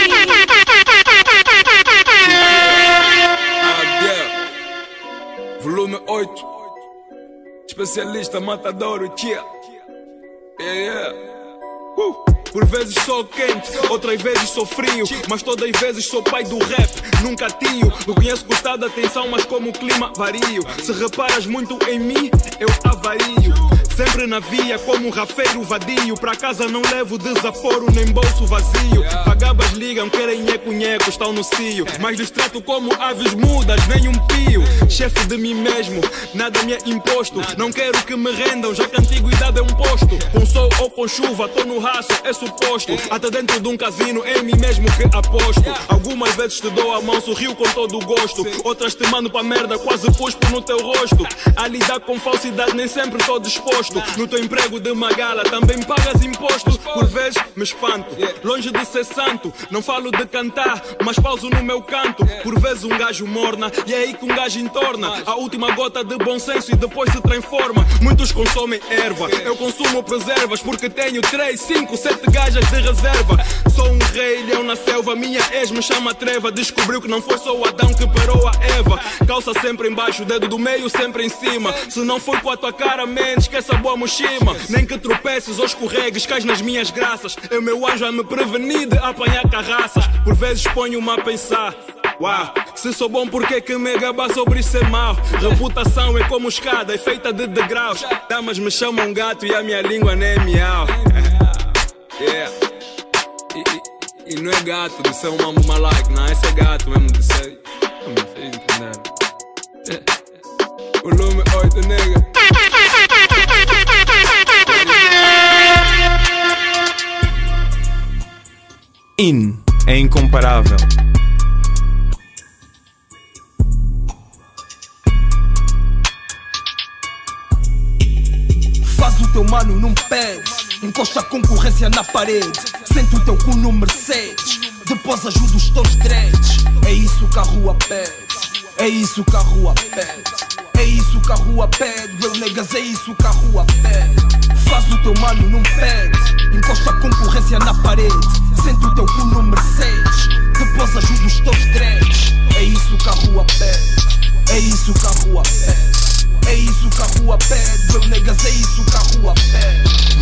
Volume oito, especialista, matador, tia. Yeah, yeah. Uh. Por vezes sou quente, outras vezes sou frio, mas todas as vezes sou pai do rap, nunca tio. Reconheço gostar da atenção, mas como o clima vario. Se reparas muito em mim, eu avario. Sempre na via como um rafeiro vadio. Pra casa não levo desaforo nem bolso vazio. Vagabas ligam, querem nheco-nheco, estão no cio. Mas lhes trato como aves mudas, nem um pio. Chefe de mim mesmo, nada me é imposto. Não quero que me rendam, já que a antiguidade é um posto. Com sol ou com chuva, tô no raço, é suposto. Até dentro de um casino, é em mim mesmo que aposto. Algumas vezes te dou a mão, sorrio com todo o gosto. Outras te mando pra merda, quase cuspo no teu rosto. A lidar com falsidade nem sempre tô disposto. No teu emprego de magala também pagas impostos. Por vezes me espanto, longe de ser santo. Não falo de cantar, mas pauso no meu canto. Por vezes um gajo morna, e é aí que um gajo entorna a última gota de bom senso e depois se transforma. Muitos consomem erva, eu consumo preservas, porque tenho três, cinco, sete gajas de reserva. Sou um rei, leão na selva, minha ex me chama treva. Descobriu que não foi só o Adão que parou a Eva. Calça sempre embaixo, dedo do meio sempre em cima. Se não foi com a tua cara, man, esquece a boa mochima. Nem que tropeces ou escorregues, cais nas minhas graças. É o meu anjo a me prevenir de apanhar carraças. Por vezes ponho-me a pensar, uau, se sou bom, por que que me gabar sobre ser mau? Reputação é como escada, é feita de degraus. Damas me chamam gato e a minha língua nem é miau. Yeah. E, e, e não é gato de ser um mambo malaico, não, esse é gato mesmo de ser. Não sei entender. Yeah. Volume oito, nega. In é incomparável. Faz o teu mano, não pedes. Encosta a concorrência na parede. Sente o teu cu no Mercedes. Depois ajuda os teus dreads. É isso que a rua pede. É isso que a rua pede. É isso que a rua pede. Real niggas, é isso que a rua pede. Faz o teu mano, não pedes. Encosta a concorrência na parede. Sente o teu cu no Mercedes. Depois ajuda os teus dreads. É isso que a rua pede. É isso que a rua pede. É isso que a rua pede. Real niggas, é isso que a rua pede.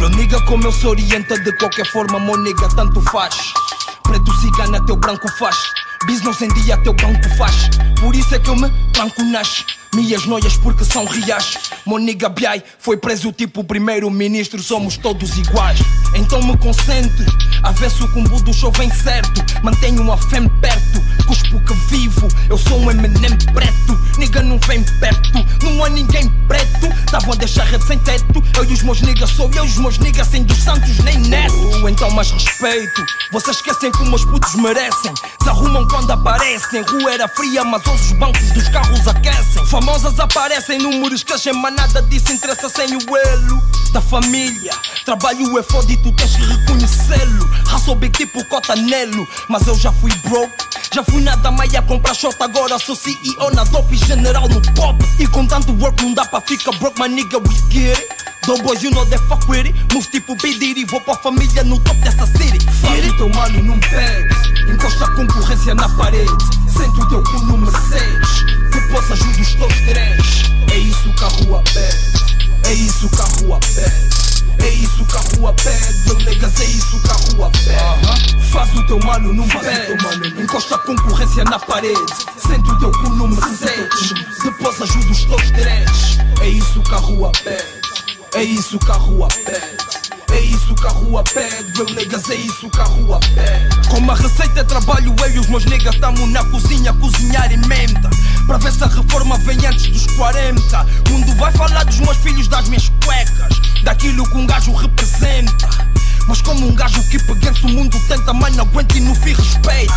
Meu nigga, como eu se orienta de qualquer forma, meu nigga, tanto faz. Preto cigana, teu branco faz. Business em dia, teu banco faz. Por isso é que eu me tranco nas minhas noias porque são reais. Meu nigga Biai foi preso tipo primeiro-ministro. Somos todos iguais. Então me concentre a ver se o combo do show vem certo. Mantenho a fé perto, cuspo que vivo. Eu sou um Eminem preto. Nigga não vem perto, não há ninguém preto. Tavam a deixar rede sem teto. Eu e os meus niggas, sou eu e os meus niggas, sem dos santos nem netos. Então mais respeito, vocês esquecem que os meus putos merecem. Se arrumam quando aparecem. Rua era fria, mas hoje os bancos dos carros aquecem. Famosas aparecem, números crescem, mas nada disso interessa sem o elo da família. Trabalho é foda e tu tens que reconhecê-lo. Raço big tipo Cotanelo, mas eu já fui broke. Já fui nada mais a comprar short, agora sou C E O na dope e general no pop. E com tanto work não dá pra ficar broke, my nigga, we get it. Doughboys, you know that fuck with it. Move tipo B D, vou pra família no top dessa city. Faz o teu mano num pede, encosta a concorrência na parede. Sente o teu cu no Mercedes, depois ajuda os teus três. É isso que a rua pede, é isso que a rua pede. É isso que a rua pede, meu niggas, é isso que a rua pede. uh-huh. Faz o teu mano num pede, encosta a concorrência na parede. Sente o teu cu no Mercedes, depois ajuda os teus três. É isso que a rua pede, é isso que a rua pede. É isso que a rua pede, meu niggas, é isso que a rua pede. Como a receita é trabalho, eu e os meus niggas tamo na cozinha a cozinhar emenda. Pra ver se a reforma vem antes dos quarenta. O mundo vai falar dos meus filhos, das minhas cuecas, daquilo que um gajo representa. Mas como um gajo que peguente o mundo tenta, mas não aguenta e no fim respeita.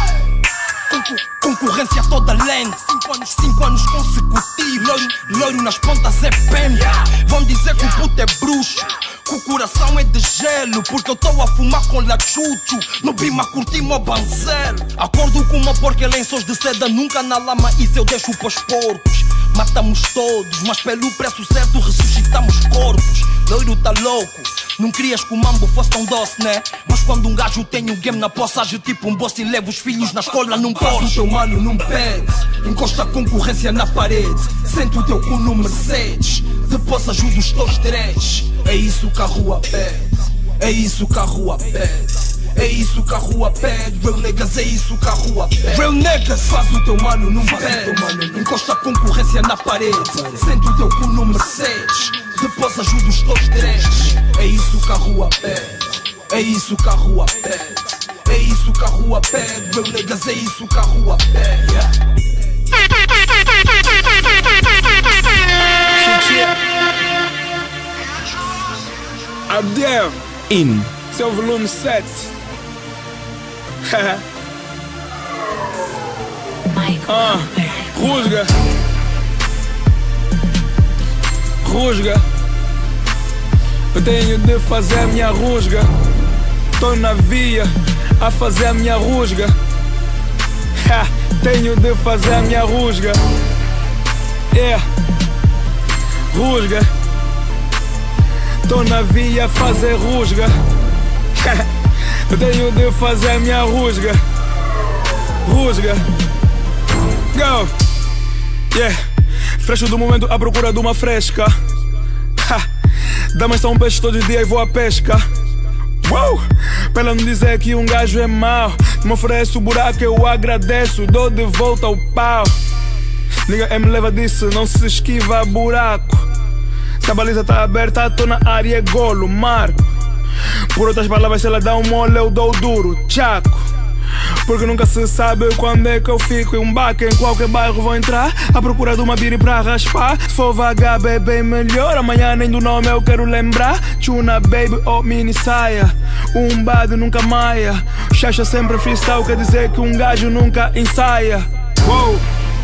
Concur concorrência toda lente, cinco anos, cinco anos consecutivos. Loiro, loiro nas pontas é pemba. Vão dizer que o puto é bruxo, que o coração é de gelo, porque eu tô a fumar com lachucho. No bima curti mó banzelo. Acordo com uma porca em lençóis de seda, nunca na lama, isso eu deixo pros porcos. Matamos todos, mas pelo preço certo ressuscitamos corpos. Loiro tá louco, não querias que o mambo fosse tão doce, né? Mas quando um gajo tem o game na poça, age tipo um boss e leva os filhos na escola num poste. Faz o teu mano num pede, encosta a concorrência na parede. Sente o teu cu no Mercedes, depois ajuda os teus três. É isso que a rua pede, é isso que a rua pede. É isso que a rua pede, real niggas, é isso que a rua pede. Real niggas, faz o teu mano num pede, encosta a concorrência na parede. Sente o teu cu no Mercedes, depois ajuda os teus três. É isso que a rua pede, é isso que a rua pede. É isso que a rua pede, real niggas, é isso que a rua pede. Abdiel, In seu volume sete. ah, rusga, rusga. Eu tenho de fazer a minha rusga. Tô na via a fazer a minha rusga. Ha, tenho de fazer a minha rusga. Yeah, rusga. Tô na via a fazer rusga. Eu tenho de fazer a minha rusga. Rusga. Go. Yeah. Fresco do momento à procura de uma fresca. Ha. Damas são peixes todos os dias e vou à pesca. Uou. Pra ela não dizer que um gajo é mau, me oferece o buraco, eu agradeço, dou de volta o pau. Liga M leva disso, não se esquiva buraco. Se a baliza tá aberta, tô na área, golo, marco. Por outras palavras, se ela dá um mole, eu dou duro, tchaco. Porque nunca se sabe quando é que eu fico em um baque. Em qualquer bairro vou entrar à procura de uma biri pra raspar. Se for vagar, bem, bem melhor. Amanhã nem do nome eu quero lembrar. Tuna, baby ou mini saia. Um bado nunca maia. Chacha sempre freestyle, quer dizer que um gajo nunca ensaia. Uou.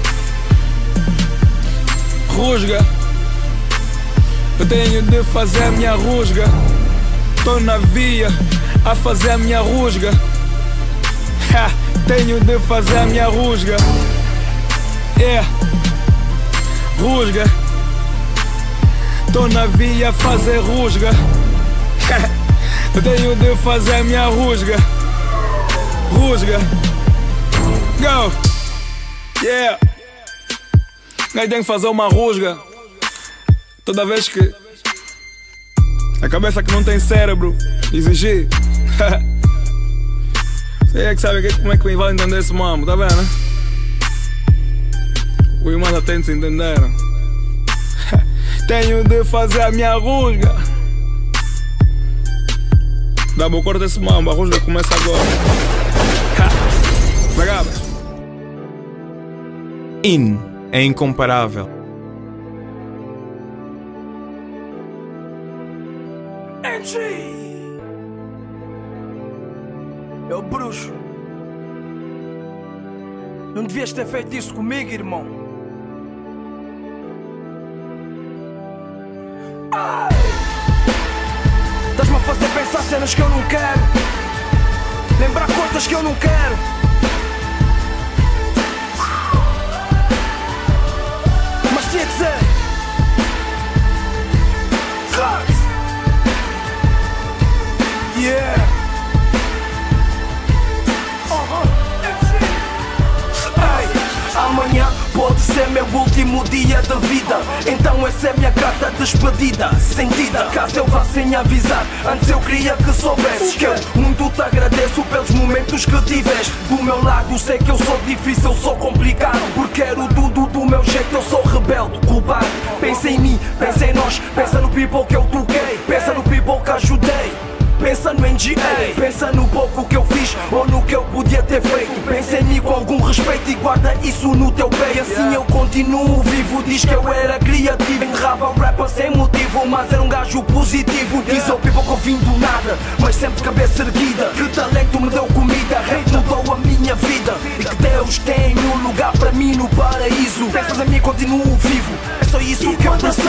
Rusga. Eu tenho de fazer a minha rusga. Tô na via a fazer a minha rusga. Ha, tenho de fazer a minha rusga. Yeah, rusga. Tô na via a fazer rusga. Eu tenho de fazer a minha rusga. Rusga. Go. Yeah. Aí tem que fazer uma rusga toda vez que A cabeça que não tem cérebro, exigir. Você é que sabe como é que vai entender esse mambo, tá vendo, né? O irmão já tem de se entender. Tenho de fazer a minha rusga. Dá bom, corta esse mambo, a rusga começa agora. Pegava. In é incomparável. É o bruxo. Não devias ter feito isso comigo, irmão. Estás-me a fazer pensar cenas que eu não quero, lembrar coisas que eu não quero. Mas tinha que ser. Yeah. Amanhã pode ser meu último dia de vida, então essa é minha carta de despedida. Sentida, caso eu vá sem avisar, antes eu queria que soubesses que eu muito te agradeço pelos momentos que tiveste do meu lado. Sei que eu sou difícil, sou complicado, porque quero tudo do meu jeito. Eu sou rebelde, covarde. Pensa em mim, pensa em nós, pensa no people que eu toquei, pensa no people que ajudei. Pensa no N G A, pensa no pouco que eu fiz ou no que eu podia ter feito. Pensa em mim com algum respeito e guarda isso no teu peito. Assim eu continuo vivo, diz que eu era criativo. Enterrava o rapper sem motivo, mas era um gajo positivo. Diz ao people que eu vim do nada, mas sempre cabeça erguida. Que talento me deu comida, hate mudou a minha vida. E que Deus tem um lugar para mim no paraíso. Pensas em mim, continuo vivo, é só isso e que eu preciso.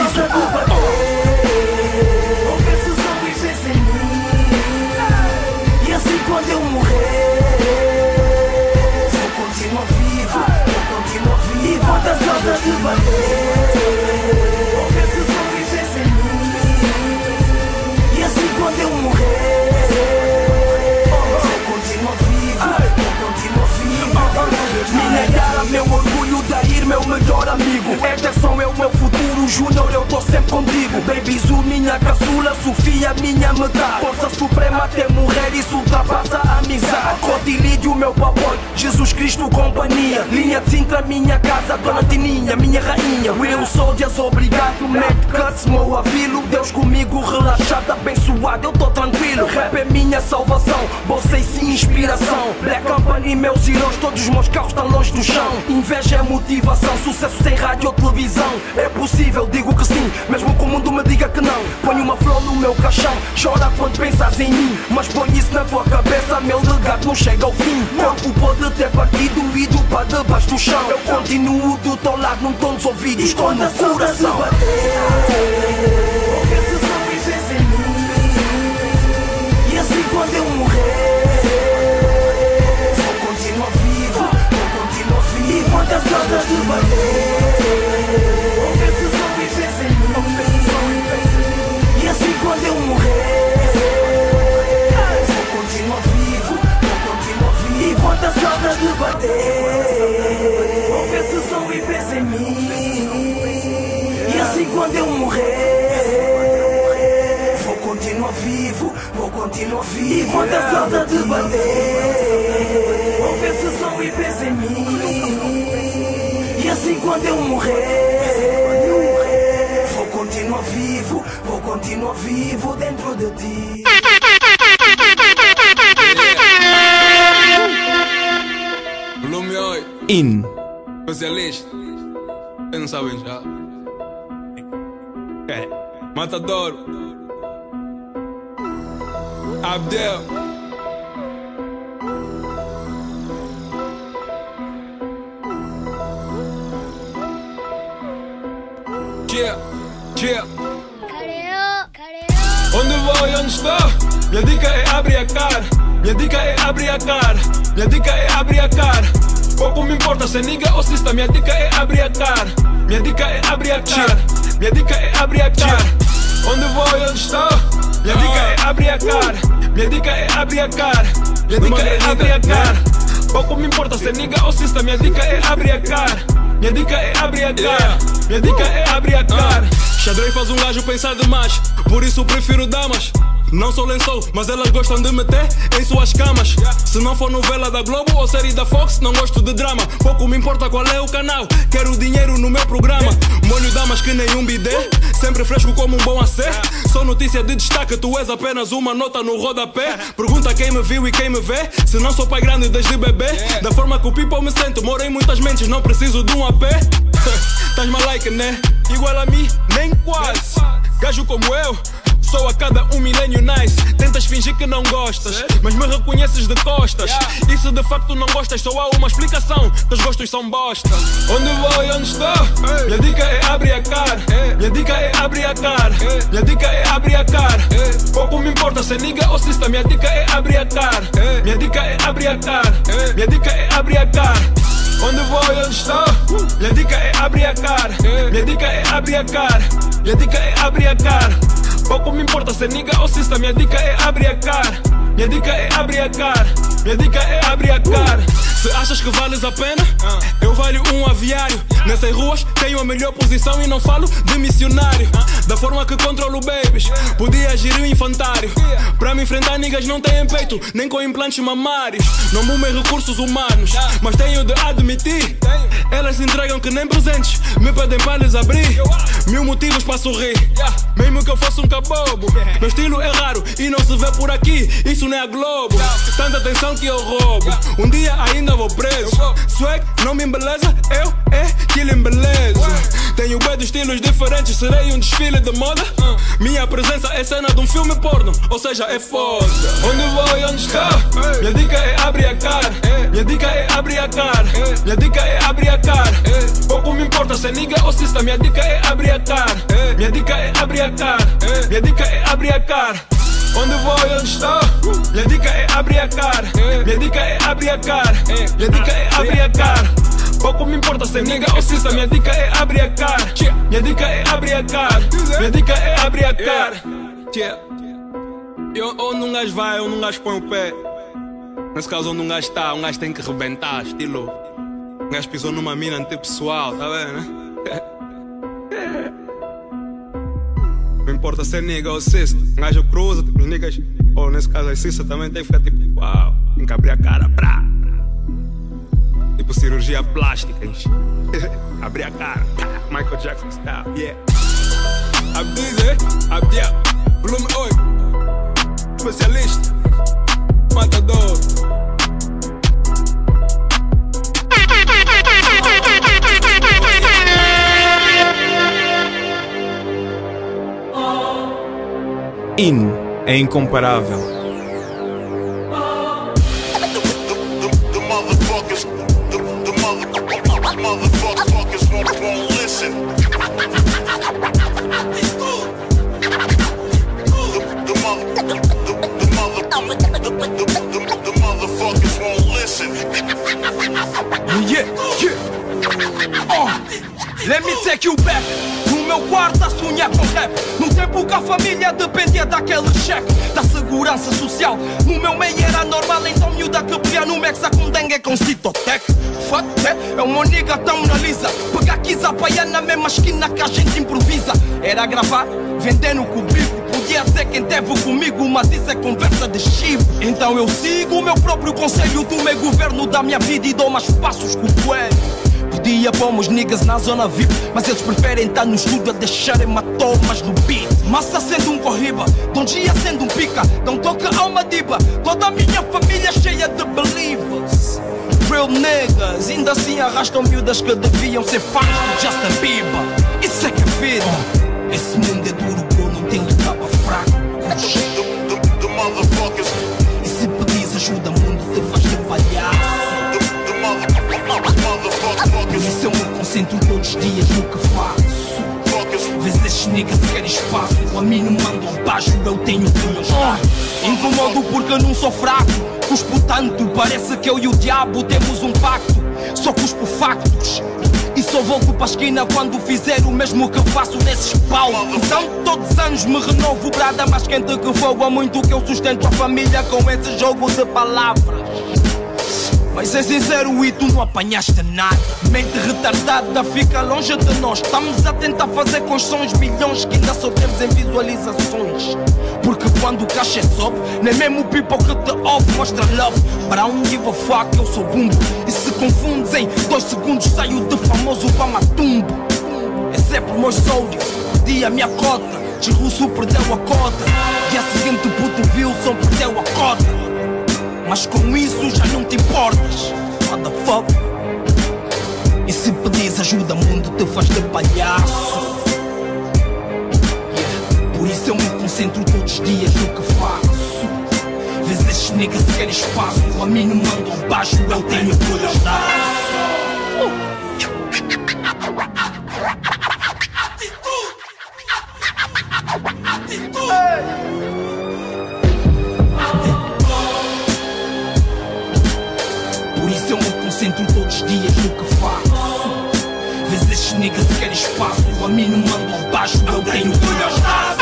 Assim quando eu morrer, vou continuar vivo, vou continuar vivo. E quando a saudade bater, vou ver se só vives em mim. E assim quando eu morrer, vou continuar vivo, vou continuar vivo. Me negar a meu orgulho, daí meu melhor amigo. Ederson é o meu futuro, Júnior eu tô sempre contigo. Baby Zu, minha caçula, Sofia, minha metade. Força suprema até morrer, isso ultrapassa a amizade. Cotilídio, meu papai, Jesus Cristo, companhia. Linha de Sintra, minha casa, Dona Tininha, minha rainha. Will Soldiers, obrigado, Mac Cuts, meu avilo. Deus comigo, relaxado, abençoado, eu tô tranquilo. Rap é minha salvação, vocês sim inspiração. Black Company, meus heróis, todos os meus carros estão longe do chão. Inveja é motivação, sucesso sem rádio ou televisão. É possível, digo que sim, mesmo que o mundo me diga que não. Ponho uma flor no meu caixão, chora quando pensas em mim. Mas põe isso na tua cabeça, meu legado não chega ao fim. Corpo pode ter partido, ido para debaixo do chão. Eu continuo do teu lado, não estou nos ouvidos, estou no coração. Porque se só vives em mim, e assim quando eu morrer, vou continuar vivo, vou continuar vivo. E quando a saudade bater, porque se só vives em mim, e assim quando eu morrer, vou continuar vivo, vou continuar vivo. E quando a saudade bater, porque se só vives em mim, e assim quando eu morrer, vou continuar vivo, vou continuar vivo. E quando a saudade bater, porque se só vives em mim, e assim quando eu morrer, vou continuar vivo, vou continuar vivo dentro de ti. Volume oito. In. Especialista. Vocês não sabem já. É. Matador. Abdel. Yeah, yeah. Onde vou e onde estou? Minha dica é abrir a cara. Minha dica é abrir a cara. Minha dica é abrir a cara. Pouco me importa se nigga ou cista. Minha dica é abrir a cara. Minha dica é abrir a cara. Minha dica é abrir a cara. Onde vou e onde estou? Minha dica é abrir a cara. Minha dica é abrir a cara. Minha dica é abrir a cara. Pouco me importa se nigga ou cista. Minha dica é abrir a cara. Minha dica é abrir a cara. Minha dica é abrir a cara. Xadrez faz um gajo pensar demais, por isso prefiro damas. Não sou lençol, mas elas gostam de meter em suas camas. Se não for novela da Globo ou série da Fox, não gosto de drama. Pouco me importa qual é o canal, quero dinheiro no meu programa. Molho damas que nem um bidê, sempre fresco como um bom A C. Sou notícia de destaque, tu és apenas uma nota no rodapé. Pergunta quem me viu e quem me vê, se não sou pai grande desde bebê. Da forma que o people me sente, moro em muitas mentes, não preciso de um A P. Tás malike, né? Igual a mim, nem quase. Gajo como eu, sou a cada um milênio nice. Tentas fingir que não gostas, mas me reconheces de costas. E se de facto não gostas, só há uma explicação: teus gostos são bosta. Onde vou e onde estou? Minha dica é abrir a cara. Minha dica é abrir a cara. Minha dica é abrir a cara. Pouco me importa se é nigga ou sista. Minha dica é abrir a cara. Minha dica é abrir a cara. Minha dica é abrir a cara. Onde vou e onde estou? Minha dica é abrir a cara. Minha dica é abrir a cara. Minha dica é abrir a cara. Pouco me importa se é nigga ou sista. Minha dica é abrir a cara. Minha dica é abrir a cara. Minha dica é abrir a cara. Se achas que vales a pena, eu valho um aviário. Nessas ruas tenho a melhor posição e não falo de missionário. Da forma que controlo babies, podia gerir um infantário. Pra me enfrentar niggas não têm peito, nem com implantes mamários. Não boomem recursos humanos, mas tenho de admitir, elas se entregam que nem presentes, me pedem para lhes abrir. Mil motivos para sorrir, mesmo que eu fosse um cabobo. Meu estilo é raro e não se vê por aqui, isso não é a Globo. Tanta atenção que eu roubo, um dia ainda vou preso. Swag não me embeleza, eu é que lhe embelezo. Tenho bué de estilos diferentes, serei um desfile de moda. Minha presença é cena de um filme porno, ou seja, é foda. Onde vou e onde estou? Minha dica é abrir a cara. Minha dica é abrir a cara. Minha dica é abrir a cara. Pouco me importa se é nigga ou sista. Minha dica é abrir a cara. Minha dica é abrir a cara. Minha dica é abrir a cara. Onde vou e onde estou? Minha dica é abrir a cara. Minha dica é abrir a cara. Minha dica é abrir a cara. Pouco me importa se é nigga ou sista. Minha dica é abrir a cara. Minha dica é abrir a cara. Minha dica é abrir a cara. E onde um gajo vai, onde um gajo põe o pé. Nesse caso onde um gajo está, um gajo tem que rebentar, estilo. Um gajo pisou numa mina antipessoal, tá vendo, né? Não importa se é nigga ou sista, um gajo cruza, tipo os niggas, ou nesse caso a sista também tem que ficar tipo, uau, tem que abrir a cara, brá. Tipo cirurgia plástica, abrir a cara, Michael Jackson style, yeah. Abdize, abdia, volume oito, especialista, matador. In é incomparável. The motherfuckers, the, the mother, motherfuckers won't, won't listen. The, the mother, the, the mother, the, the, the, the motherfuckers won't listen. Yeah, yeah. Oh, let me take you back. No meu quarto a sonhar com rap. No tempo que a família dependia daquele cheque, da segurança social. No meu meio era normal, então miúda que pedia no Mexa com dengue com Citotec. Fuck that, é uma nigga tão analisa. Pegar quis apoiar na mesma esquina que a gente improvisa. Era gravar, vendendo cubico. Podia ser quem teve comigo, mas isso é conversa de chivo. Então eu sigo o meu próprio conselho do meu governo da minha vida e dou mais passos que o coelho. Podia pomos niggas na zona V I P, mas eles preferem estar no estúdio a deixarem matomas no beat. Massa sendo um corriba, Dom Gia sendo um pica, não toca a uma diva. Toda a minha família cheia de believers. Real niggas, ainda assim arrastam miúdas que deviam ser fãs de Justin Bieber. Isso é que é vida. Esse mundo é duro, bro, não tem lugar para fraco. The, the, the motherfuckers. E se pedis ajuda, mundo te faz de palhaço. The, the mother, motherfuckers. Isso eu me concentro todos os dias no que faço. Vês estes niggas querem espaço, a mim não mandam baixo, eu tenho que me ajudar. Incomodo porque não sou fraco, cuspo tanto, parece que eu e o diabo temos um pacto. Só cuspo factos e só volto para a esquina quando fizer o mesmo que faço nesses palcos. Então todos os anos me renovo, brada mais quente que fogo. Há muito que eu sustento a família com esse jogo de palavras. Mas é sincero e tu não apanhaste nada. Mente retardada fica longe de nós. Estamos a tentar fazer com os sons milhões que ainda só temos em visualizações. Porque quando o caixa sobe, nem mesmo o people que te ouve mostra love. Para um give a fuck eu sou bumbo. E se confundes em dois segundos saio de famoso para matumbo. É sempre os meus olhos, dia minha cota. G-Russo perdeu a cota. Dia seguinte o puto Wilson perdeu a cota. Mas com isso já não te importas, motherfucker. E se pedis ajuda, mundo te faz de palhaço. Yeah. Por isso eu me concentro todos os dias no que faço. Vês estes niggas que querem espaço. A mim não mandam baixo, eu tenho colhas de aço. Por isso eu me concentro todos os dias no que faço. Vês estes niggas que querem espaço. A mim não mandam baixo, eu tenho colhas de aço.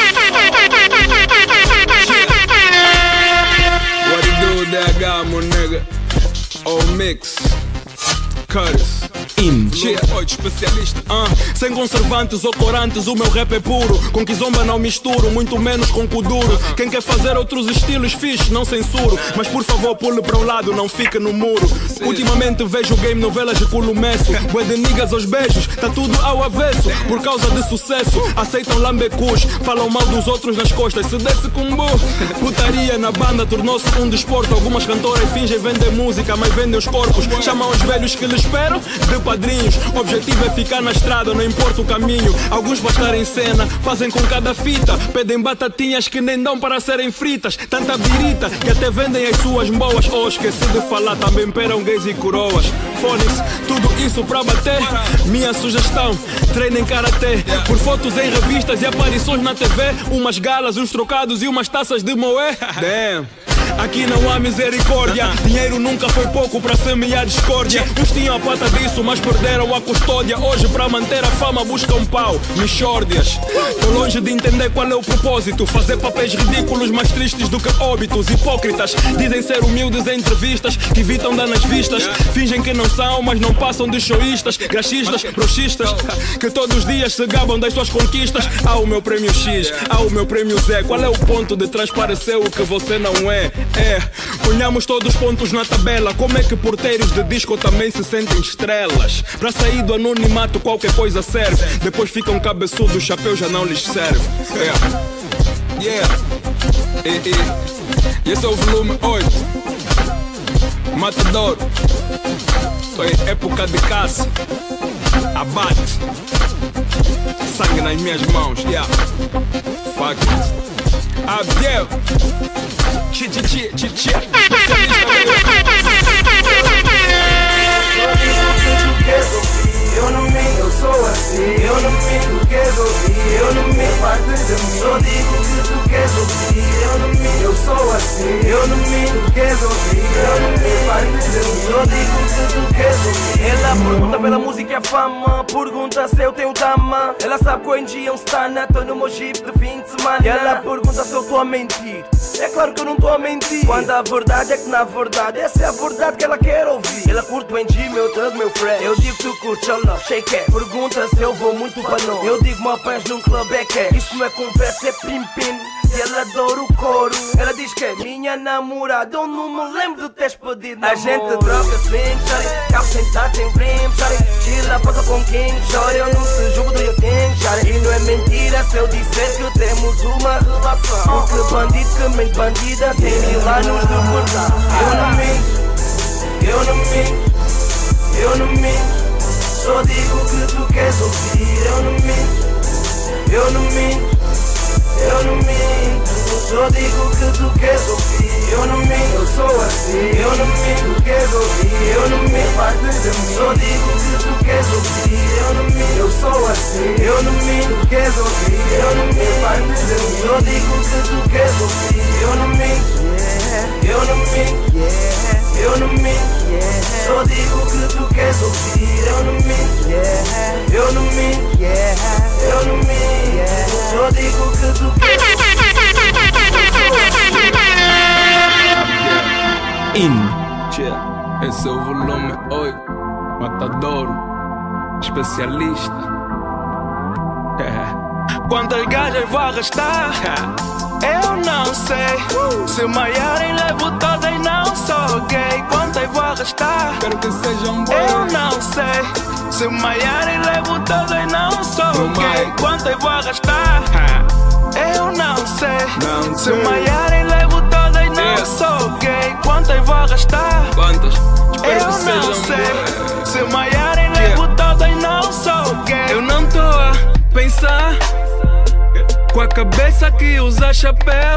What it do, D H, my nigga? Oh, mix. Curtis. In. Oito especialista, uh. Sem conservantes ou corantes, o meu rap é puro. Com kizomba não misturo, muito menos com kuduro. Quem quer fazer outros estilos fixe, não censuro. Mas por favor pule para um lado, não fique no muro. Ultimamente vejo game novelas de culo messo. Bué de niggas aos beijos, tá tudo ao avesso. Por causa de sucesso, aceitam lambecus. Falam mal dos outros nas costas, se desse combo. Putaria na banda tornou-se um desporto. Algumas cantoras fingem vender música, mas vendem os corpos. Chamam os velhos que lhe esperam de padrinhos. O objetivo é ficar na estrada, não importa o caminho. Alguns para estar em cena, fazem com cada fita. Pedem batatinhas que nem dão para serem fritas. Tanta birita que até vendem as suas boas. Oh, esqueci de falar, também peram gays e coroas. Fones, tudo isso para bater. Minha sugestão, treinem karatê. Por fotos em revistas e aparições na T V. Umas galas, uns trocados e umas taças de moé. Damn. Aqui não há misericórdia. Dinheiro nunca foi pouco para semear discórdia. Uns tinham a pata disso, mas perderam a custódia. Hoje para manter a fama buscam pau, mixórdias. Tô longe de entender qual é o propósito. Fazer papéis ridículos mais tristes do que óbitos. Hipócritas, dizem ser humildes em entrevistas, que evitam dar nas vistas. Fingem que não são, mas não passam de showistas. Graxistas, brochistas, que todos os dias se gabam das suas conquistas. Há o meu prémio X, há o meu prémio Z. Qual é o ponto de transparecer o que você não é? É, ponhamos todos os pontos na tabela. Como é que porteiros de disco também se sentem estrelas? Para sair do anonimato qualquer coisa serve. Depois ficam cabeçudos, o chapéu já não lhes serve. É, yeah, e, e, esse é o volume oito. Matador. Tô em época de caça. Abate. Sangue nas minhas mãos, yeah. Fuck it. Abdel. Chi chi chi chi chi. Eu não minto, eu sou assim. Eu não minto, queres ouvir. Eu não minto, parte de mim. Só digo o que tu queres ouvir. Eu não minto, eu sou assim. Eu não minto, queres ouvir. Eu não minto, parte de mim. Só digo o que tu queres ouvir. Ela pergunta pela música e a fama. Pergunta se eu tenho dama. Ela sabe que hoje em dia é um stana. Tô no meu jeep de fim de semana. E ela pergunta se eu tô a mentir. É claro que eu não tô a mentir. Quando a verdade é que na verdade essa é a verdade que ela quer ouvir. Ela curte o N G, meu thug, meu friend. Eu digo que tu curtes, eu love, shake it. Pergunta se eu vou muito para não. Eu digo meu pés num clube é que é. Isso não é conversa, é pim-pim. E ela adora o coro. Ela diz que é minha namorada. Eu não me lembro de teres pedido namoro. A gente troca swing, shawty. Carro sentado sem brim, shawty. Chila, passa com quem chora. Eu não se jogo do eu tenho, shawty. E não é mentira se eu disser que temos uma relação. Porque bandido que mente bandida tem mil anos de verdade. Eu não minto, eu não minto, eu não minto. Só digo o que tu queres ouvir. Eu não minto, eu não minto, eu não minto. Só digo o que tu queres ouvir. Eu não minto, eu sou assim. Eu não minto, queres ouvir. Eu não minto, parte de mim. Só digo o que tu queres ouvir. Eu não minto, eu sou assim. Eu não minto, queres ouvir. Eu não minto, parte de mim. Só digo o que tu queres ouvir. Eu não minto, eu não minto, eu não minto. Só digo o que tu queres ouvir. Eu não minto, eu não minto, eu não minto. Só digo o que tu queres ouvir. In. Yeah, esse é o Matadouro, especialista. Quantas gajas vou arrastar? Eu não sei. Se maiarem levo todas e não sou gay. Quantas vou arrastar? Espero que sejam boas. Eu não sei. Se maiarem levo todas e não sou gay. Quantas vou arrastar? Eu não sei. Não Se sei. maiarem levo todas e não Yeah. sou gay. Quantas vou arrastar? Quantas? Espero Eu que não sejam sei. boas. Se maiarem levo todas e não sou gay. Eu não tô a pensar com a cabeça que usa chapéu.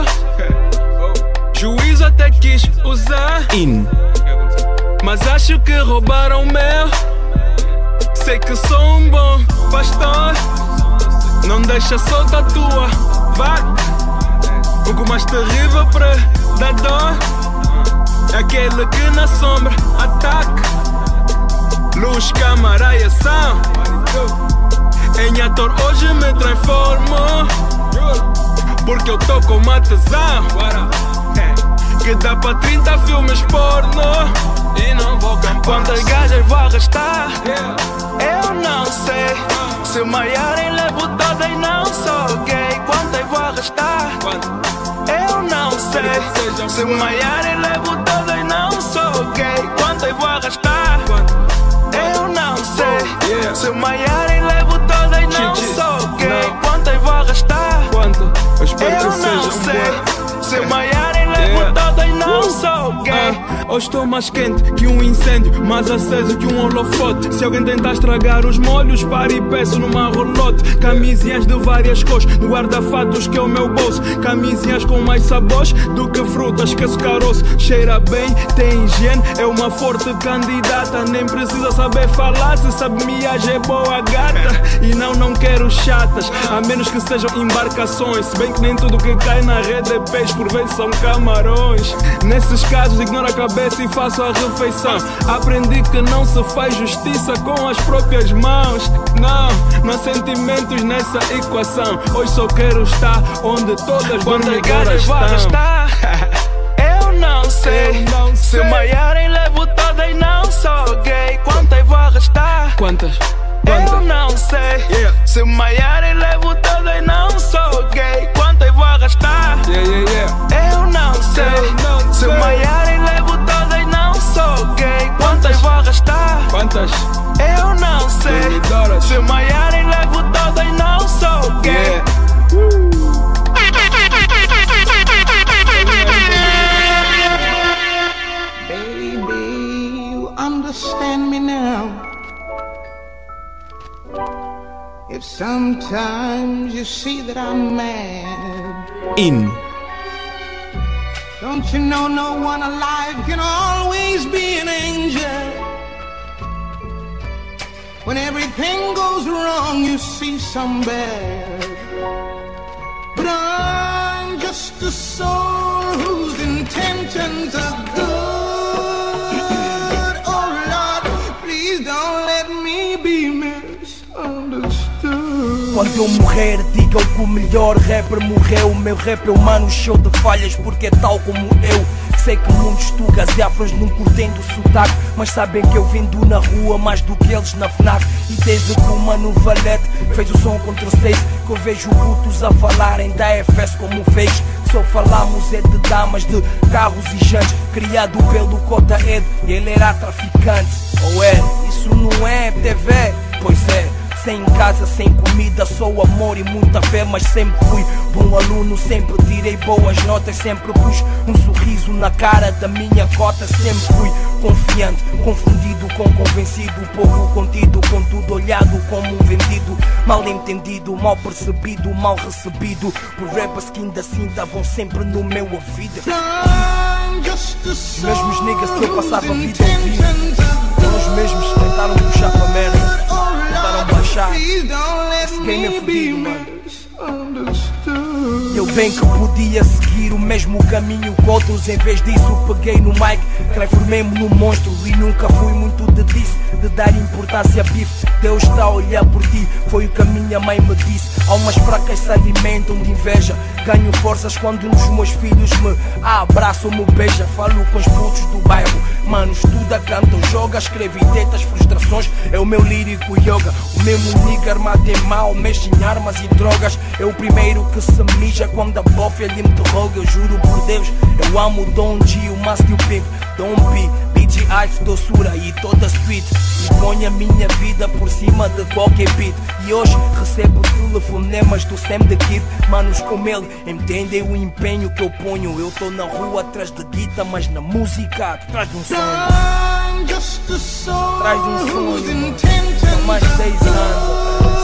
Juízo até quis usar, In. mas acho que roubaram o meu. Sei que sou um bom pastor. Não deixa solta a tua vaca. O mais terrível predador é aquele que na sombra ataca. Luz, câmara e ação. Em ator hoje me transformo, porque eu tô com uma tesão que dá pra trinta filmes porno. E não vou campar. Quantas gajas vou arrastar? Eu não sei. Se maiarem levo todas e não sou gay. Quantas vou arrastar? Eu não sei. Se maiarem levo todas e não sou gay. Quantas vou arrastar? Eu não sei. Se maiarem levo todas e não sou gay. Quantas vou arrastar? Quanto? Eu espero Eu que não sejam sei. boas. Se maiarem levo Yeah. todas e não sou gay. Ah, hoje estou mais quente que um incêndio, mais aceso que um holofote. Se alguém tentar estragar os molhos, pare e peço numa rolote. Camisinhas de várias cores, no guarda-fatos que é o meu bolso. Camisinhas com mais sabores do que frutas, esqueço caroço. Cheira bem, tem higiene, é uma forte candidata. Nem precisa saber falar, se sabe miagem é boa gata. E não, não quero chatas, a menos que sejam embarcações. Se bem que nem tudo que cai na rede é peixe, por vezes são camarões. Nesses casos ignoro a cabeça e faço a refeição. Aprendi que não se faz justiça com as próprias mãos. Não, não há sentimentos nessa equação. Hoje só quero estar onde todas Quantas dormidoras gajas vou estão. arrastar? Eu não sei. Eu não Se sei. maiarem levo todas e não sou gay. Quantas vou arrastar? Quantas? Eu Quantas? não sei. Yeah. Se maiarem levo todas e não sou gay. Quantas vou arrastar? Yeah, yeah, yeah. Eu não sei. Eu não Se sei. maiarem levo todas e não sou gay. Quantas vou arrastar? Quantas? Eu não sei. Dormidoras. Se maiarem levo todas e não sou gay. Yeah. Baby, you understand me now. If sometimes you see that I'm mad, In. don't you know no one alive can always be an angel? When everything goes wrong, you see some bad. But I'm just a soul whose intentions are good. Oh Lord, please don't let me be misunderstood. Quando eu morrer, digam que o melhor rapper morreu. O meu rap é humano, cheio de falhas, porque é tal como eu. Sei que muitos tugas e afros não curtem do sotaque, mas sabem que eu vendo na rua mais do que eles na FNAC. E desde que o mano Valete fez o som contra seis, que eu vejo putos a falarem da F S como fez. Só falamos é de damas, de carros e jantes, criado pelo Cota Ed, e ele era traficante. Ou é, isso não é T V? Pois é. Sem casa, sem comida, só amor e muita fé. Mas sempre fui bom aluno, sempre tirei boas notas. Sempre pus um sorriso na cara da minha cota. Sempre fui confiante, confundido com convencido. Pouco contido, contudo olhado como um vendido. Mal entendido, mal percebido, mal recebido por rappers que ainda assim estavam sempre no meu ouvido. Os mesmos niggas que eu passava a vida a ouvir foram os mesmos que tentaram puxar pra merda, tentaram baixar. Esse game é fudido, mano. Eu bem que podia seguir o mesmo caminho que outros. Em vez disso peguei no mic, transformei-me num monstro. E nunca fui muito de disso, de dar importância a bife. Deus está a olhar por ti, foi o que a minha mãe me disse. Almas fracas se alimentam de inveja. Ganho forças quando um dos meus filhos me abraça ou me beija. Falo com os putos do bairro, mano, estuda, canta, joga, escreve tetas, frustrações. É o meu lírico yoga. O mesmo nigga armado é mal, mexe em armas e drogas. É o primeiro que se mija quando a bofia lhe interroga. Eu juro por Deus, eu amo o Don G, o Master e o Pimp. Don P, B G I, doçura e toda street. E ponho a minha vida por cima de qualquer beat. E hoje recebo telefonemas do Sam the Kid. Manos como ele entendem o empenho que eu ponho. Eu tô na rua atrás de guita, mas na música traz de um sonho. Traz de um sonho, são mais de dez anos.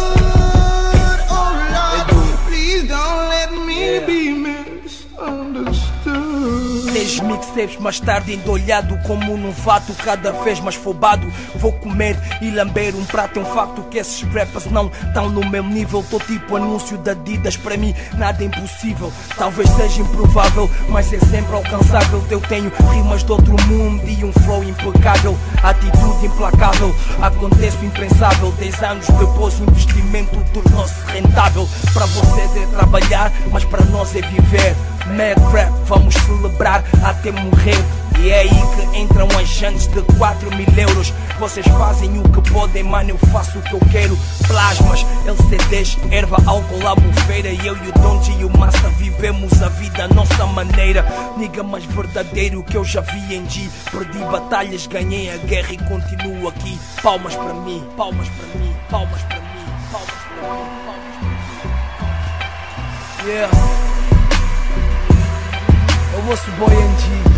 Dez mixtapes mais tarde endolhado como num fato, cada vez mais fobado. Vou comer e lamber um prato, é um facto que esses rappers não estão no mesmo nível. Tô tipo anúncio da Adidas, para mim nada é impossível. Talvez seja improvável, mas é sempre alcançável. Eu tenho rimas de outro mundo e um flow impecável. Atitude implacável, acontece o impensável. Dez anos depois o investimento tornou-se rentável. Para vocês é trabalhar, mas para nós é viver. Mad rap, vamos celebrar até morrer. E é aí que entram as jantes de quatro mil euros. Vocês fazem o que podem, mano, eu faço o que eu quero. Plasmas, L C Ds, erva, álcool, albufeira. E eu e o Don G e o Master vivemos a vida à nossa maneira. Niga mais verdadeiro que eu já vi em G. Perdi batalhas, ganhei a guerra e continuo aqui. Palmas para mim, palmas para mim, palmas para mim, palmas para mim, palmas para mim. Yeah. Eu vosso boy N G.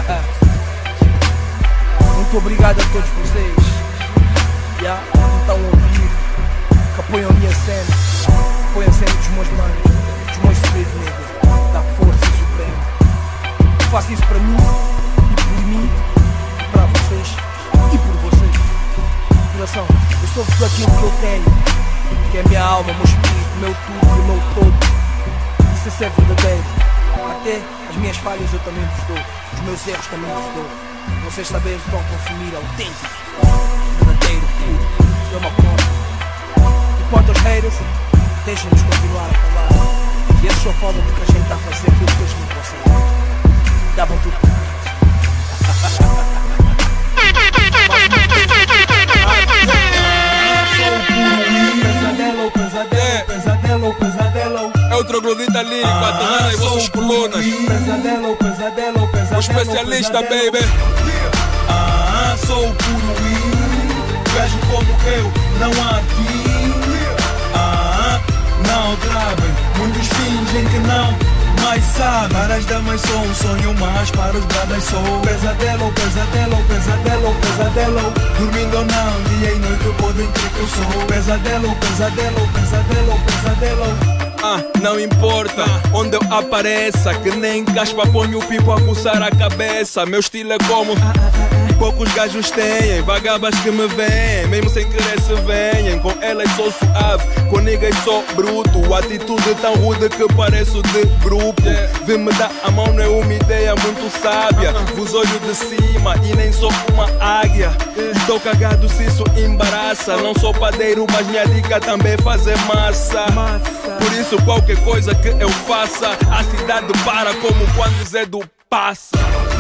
Muito obrigado a todos vocês, yeah, que estão a ouvir, que apoiam a minha cena, apoiam a cena dos meus manos, dos meus filhos, nego, da força suprema. Eu faço isso para mim, e por mim, e para vocês, e por vocês. Coração, eu sou tudo aquilo que eu tenho, que é a minha alma, o meu espírito, o meu tudo e o meu todo. Isso é verdadeiro. Até as minhas falhas eu também vos dou, os meus erros também vos dou. Vocês também vão consumir autêntico, verdadeiro, puro, isso é uma conta. E quanto aos haters, deixem-nos continuar a falar. E eles só falam porque a gente está a fazer aquilo que eles não conseguem. Davam tudo por Pesadelo, pesadelo, pesadelo, pesadelo. É o troglodita lírico, a terrana e vossas colunas. Pesadelo, pesadelo, pesadelo. O especialista, pesadelo. baby. Ah, sou puro e vejo como eu, não há aqui. Ah, não trabem, muitos fingem que não, mas sabem. Para as damas sou um sonho, mas para os brothers sou pesadelo, pesadelo, pesadelo, pesadelo. Dormindo ou não, dia e noite podem crer que eu sou pesadelo, pesadelo, pesadelo, pesadelo. Ah, não importa onde eu apareça, que nem caspa ponho o pipo a coçar a cabeça. Meu estilo é como poucos gajos têm, vagabas que me veem, mesmo sem querer se veem. Com elas sou suave, com niggas sou bruto. Atitude tão rude que pareço de grupo. Vem me dar a mão não é uma ideia muito sábia. Vos olho de cima e nem sou uma águia. E tô cagado se isso embaraça. Não sou padeiro, mas minha dica também é fazer massa. Por isso qualquer coisa que eu faça, a cidade para como quando Zé do passa.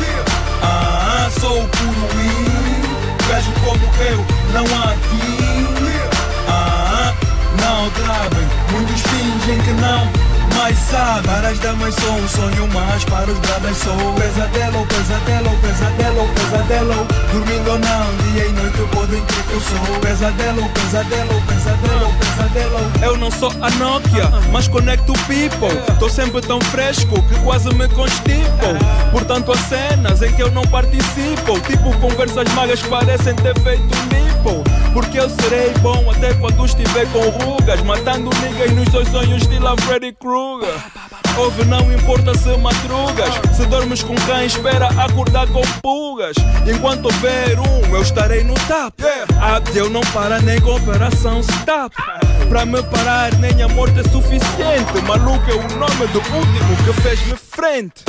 Ah, sou puro e vejo como eu, não há aqui. Ah, não trabem, muitos fingem que não, mas sabem. Para as damas sou um sonho, mas para os brothers sou pesadelo, pesadelo, pesadelo, pesadelo. Dormindo ou não, dia e noite podem crer que eu sou pesadelo, pesadelo, pesadelo, pesadelo. Eu não sou a Nokia, mas conecto people. Tô sempre tão fresco que quase me constipo. Portanto há cenas em que eu não participo, tipo conversas magas parecem ter feito nipo. Porque eu serei bom até quando estiver com rugas, matando niggas nos seus sonhos estilo a Freddy Krueger. Ouve, não importa se madrugas, se dormes com quem espera acordar com pulgas. Enquanto houver um, eu estarei no top. Ah, eu não para nem com operação stop. Pra me parar nem a morte é suficiente. Maluco é o nome do último que fez-me frente.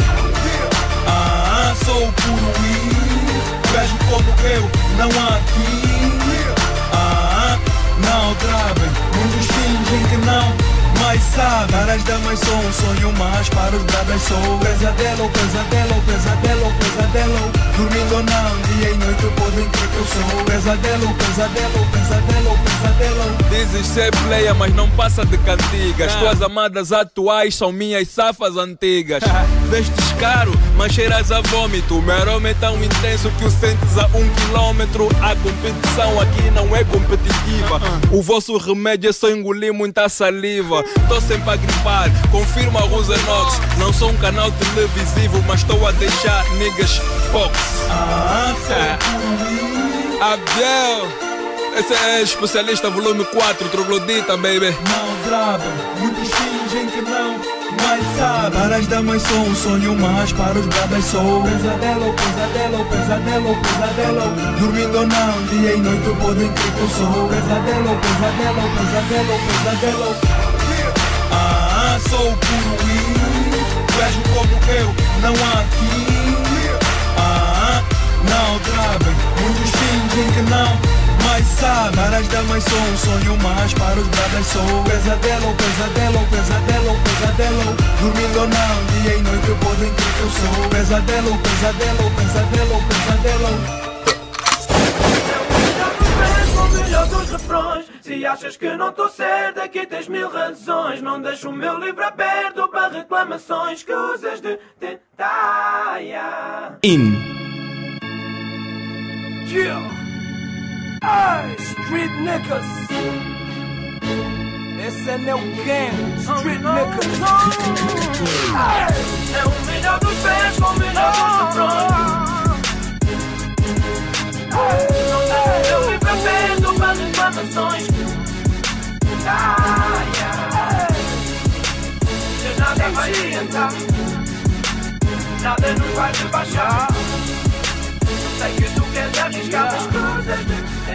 Ah, sou puro e vejo como eu, não há aqui. Ah, não trabem, muitos fingem que não, mas sabe. Para as damas sou um sonho, mas para os brothers sou pesadelo, pesadelo, pesadelo, pesadelo. Dormindo ou não, dia e noite podem crer que eu sou pesadelo, pesadelo, pesadelo, pesadelo. Dizes ser player, mas não passa de cantigas. Tuas amadas atuais são minhas safas antigas. Vestes caro, mas cheiras a vômito. Meu aroma é tão intenso que o sentes a um quilômetro. A competição aqui não é competitiva. O vosso remédio é só engolir muita saliva. Tô sempre a gripar, confirma alguns enox. Não sou um canal televisivo, mas estou a deixar niggas fox. Ah, Abdel, esse é especialista volume quatro, troglodita, baby. Não draba, muitos fingem que não, mas sabe. Para as damas sou um sonho, mas para os brothers sou pesadelo, pesadelo, pesadelo, pesadelo. Dormindo ou não, dia e noite podem crer que eu sou pesadelo, pesadelo, pesadelo, pesadelo. Ah, sou puro e vejo como eu, não há aqui. Ah, não drabem, muitos fingem que não, mas sabe. Para as damas sou um sonho, mas para os brothers sou pesadelo, pesadelo, pesadelo, pesadelo. Dormindo ou não, dia e noite podem crer que eu sou pesadelo, pesadelo, pesadelo, pesadelo. O melhor dos refrões. Se achas que não estou certo, aqui tens mil razões. Não deixo o meu livro aberto para reclamações que usas de tentar. Yeah. In. Yeah. Ay, Street Niggas. Esse é meu gang, Street Niggas. É o melhor dos pés com o melhor dos refrões. Não deixo o meu livro aberto para reclamações. Ah, yeah. De nada vai adiantar, nada nos vai rebaixar. Sei que tu queres arriscar as coisas de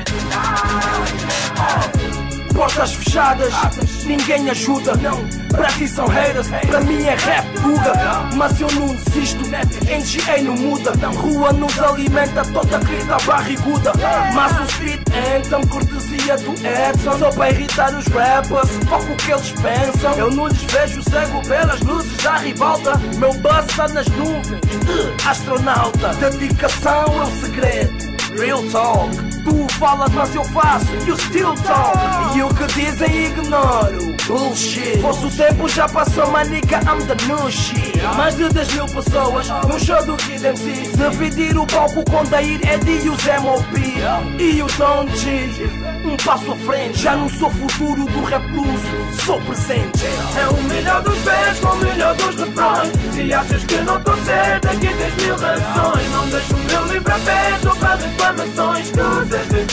tentar. Portas fechadas, ninguém ajuda. Não, para ti são haters, para mim é rap buga. Mas eu não desisto, N G A não muda. Rua nos alimenta, toda grita barriguda. Mas o street anthem, cortesia do Edson. Só para irritar os rappers, foco o que eles pensam. Eu não lhes vejo cego pelas luzes da ribalta. Meu buzz está nas nuvens, uh, astronauta. Dedicação é o segredo, real talk. Tu falas, mas eu faço, you still talk. E o que dizem ignoro, bullshit. Vosso tempo já passou, my nigga, I'm the new shit. Mais de dez mil pessoas num show do Kid M C. Dividir o palco com Dair, Eddie e os M O P. E o Don G, um passo à frente. Já não sou futuro do rap blues, sou presente. É o melhor dos pés com o melhor dos refrões. Se achas que não estou certo, aqui tens mil razões. Não deixo o meu livro aberto para reclamações. De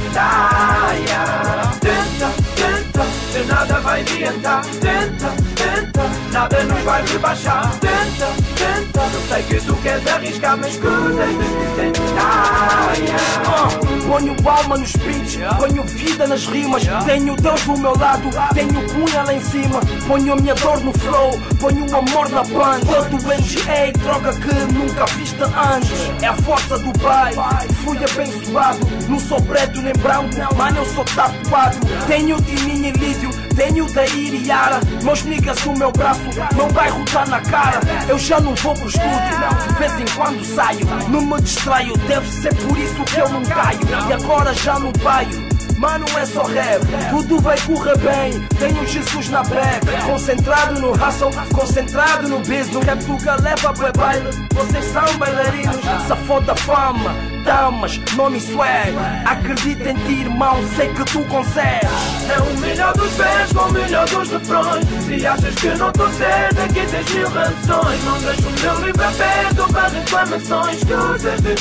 tentar, yeah. Tenta, tenta, de nada vai adiantar. Tenta, tenta, nada nos vai rebaixar. Tenta, tenta, eu sei que tu queres arriscar, mas coisas de tentar, yeah. uh, Ponho alma nos beats, ponho vida nas rimas. Tenho Deus do meu lado, tenho cunha lá em cima. Ponho a minha dor no flow, ponho o amor na banda. Todo N G A, droga que nunca viste antes. É a força do pai, fui abençoado. Não sou preto nem branco, mano, eu sou tatuado. Tenho Tininho e Lídio, tenho Dair e Yara. Meus niggas no meu braço, meu bairro tá na cara. Eu já não vou pro estúdio, de vez em quando saio. Não me distraio, deve ser por isso que eu não caio. E agora já não paio. Mano, é só rap, tudo vai correr bem. Tenho Jesus na back, concentrado no hustle, concentrado no business. No rap tuga leva pro baile, vocês são bailarinos. Se foda fama, damas, nome swag. Acredita em ti, irmão, sei que tu consegues. É o melhor dos pés com o melhor dos refrões. Se achas que não estou certo, aqui tens mil razões. Não deixo o meu livro aberto para reclamações. Coisas de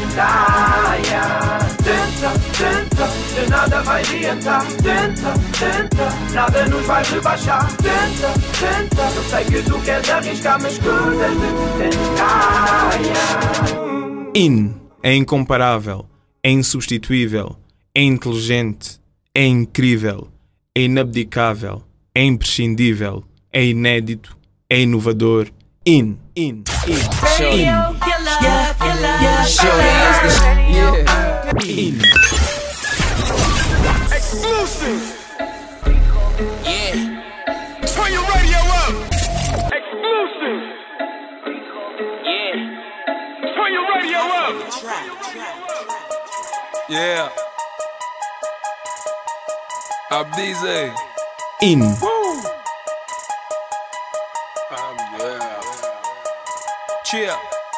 tentar, yeah. Tenta, tenta, de nada vai adiantar. Tenta, tenta, nada nos vai rebaixar. Tenta, tenta, eu sei que tu queres arriscar, mas coisas de tentar, yeah. In é incomparável, é insubstituível, é inteligente, é incrível, é inabdicável, é imprescindível, é inédito, é inovador. In, in, in, in. In. Exclusive. Yeah. Turn your Yeah. Abdize. In. Woo. Um, yeah. Cheer.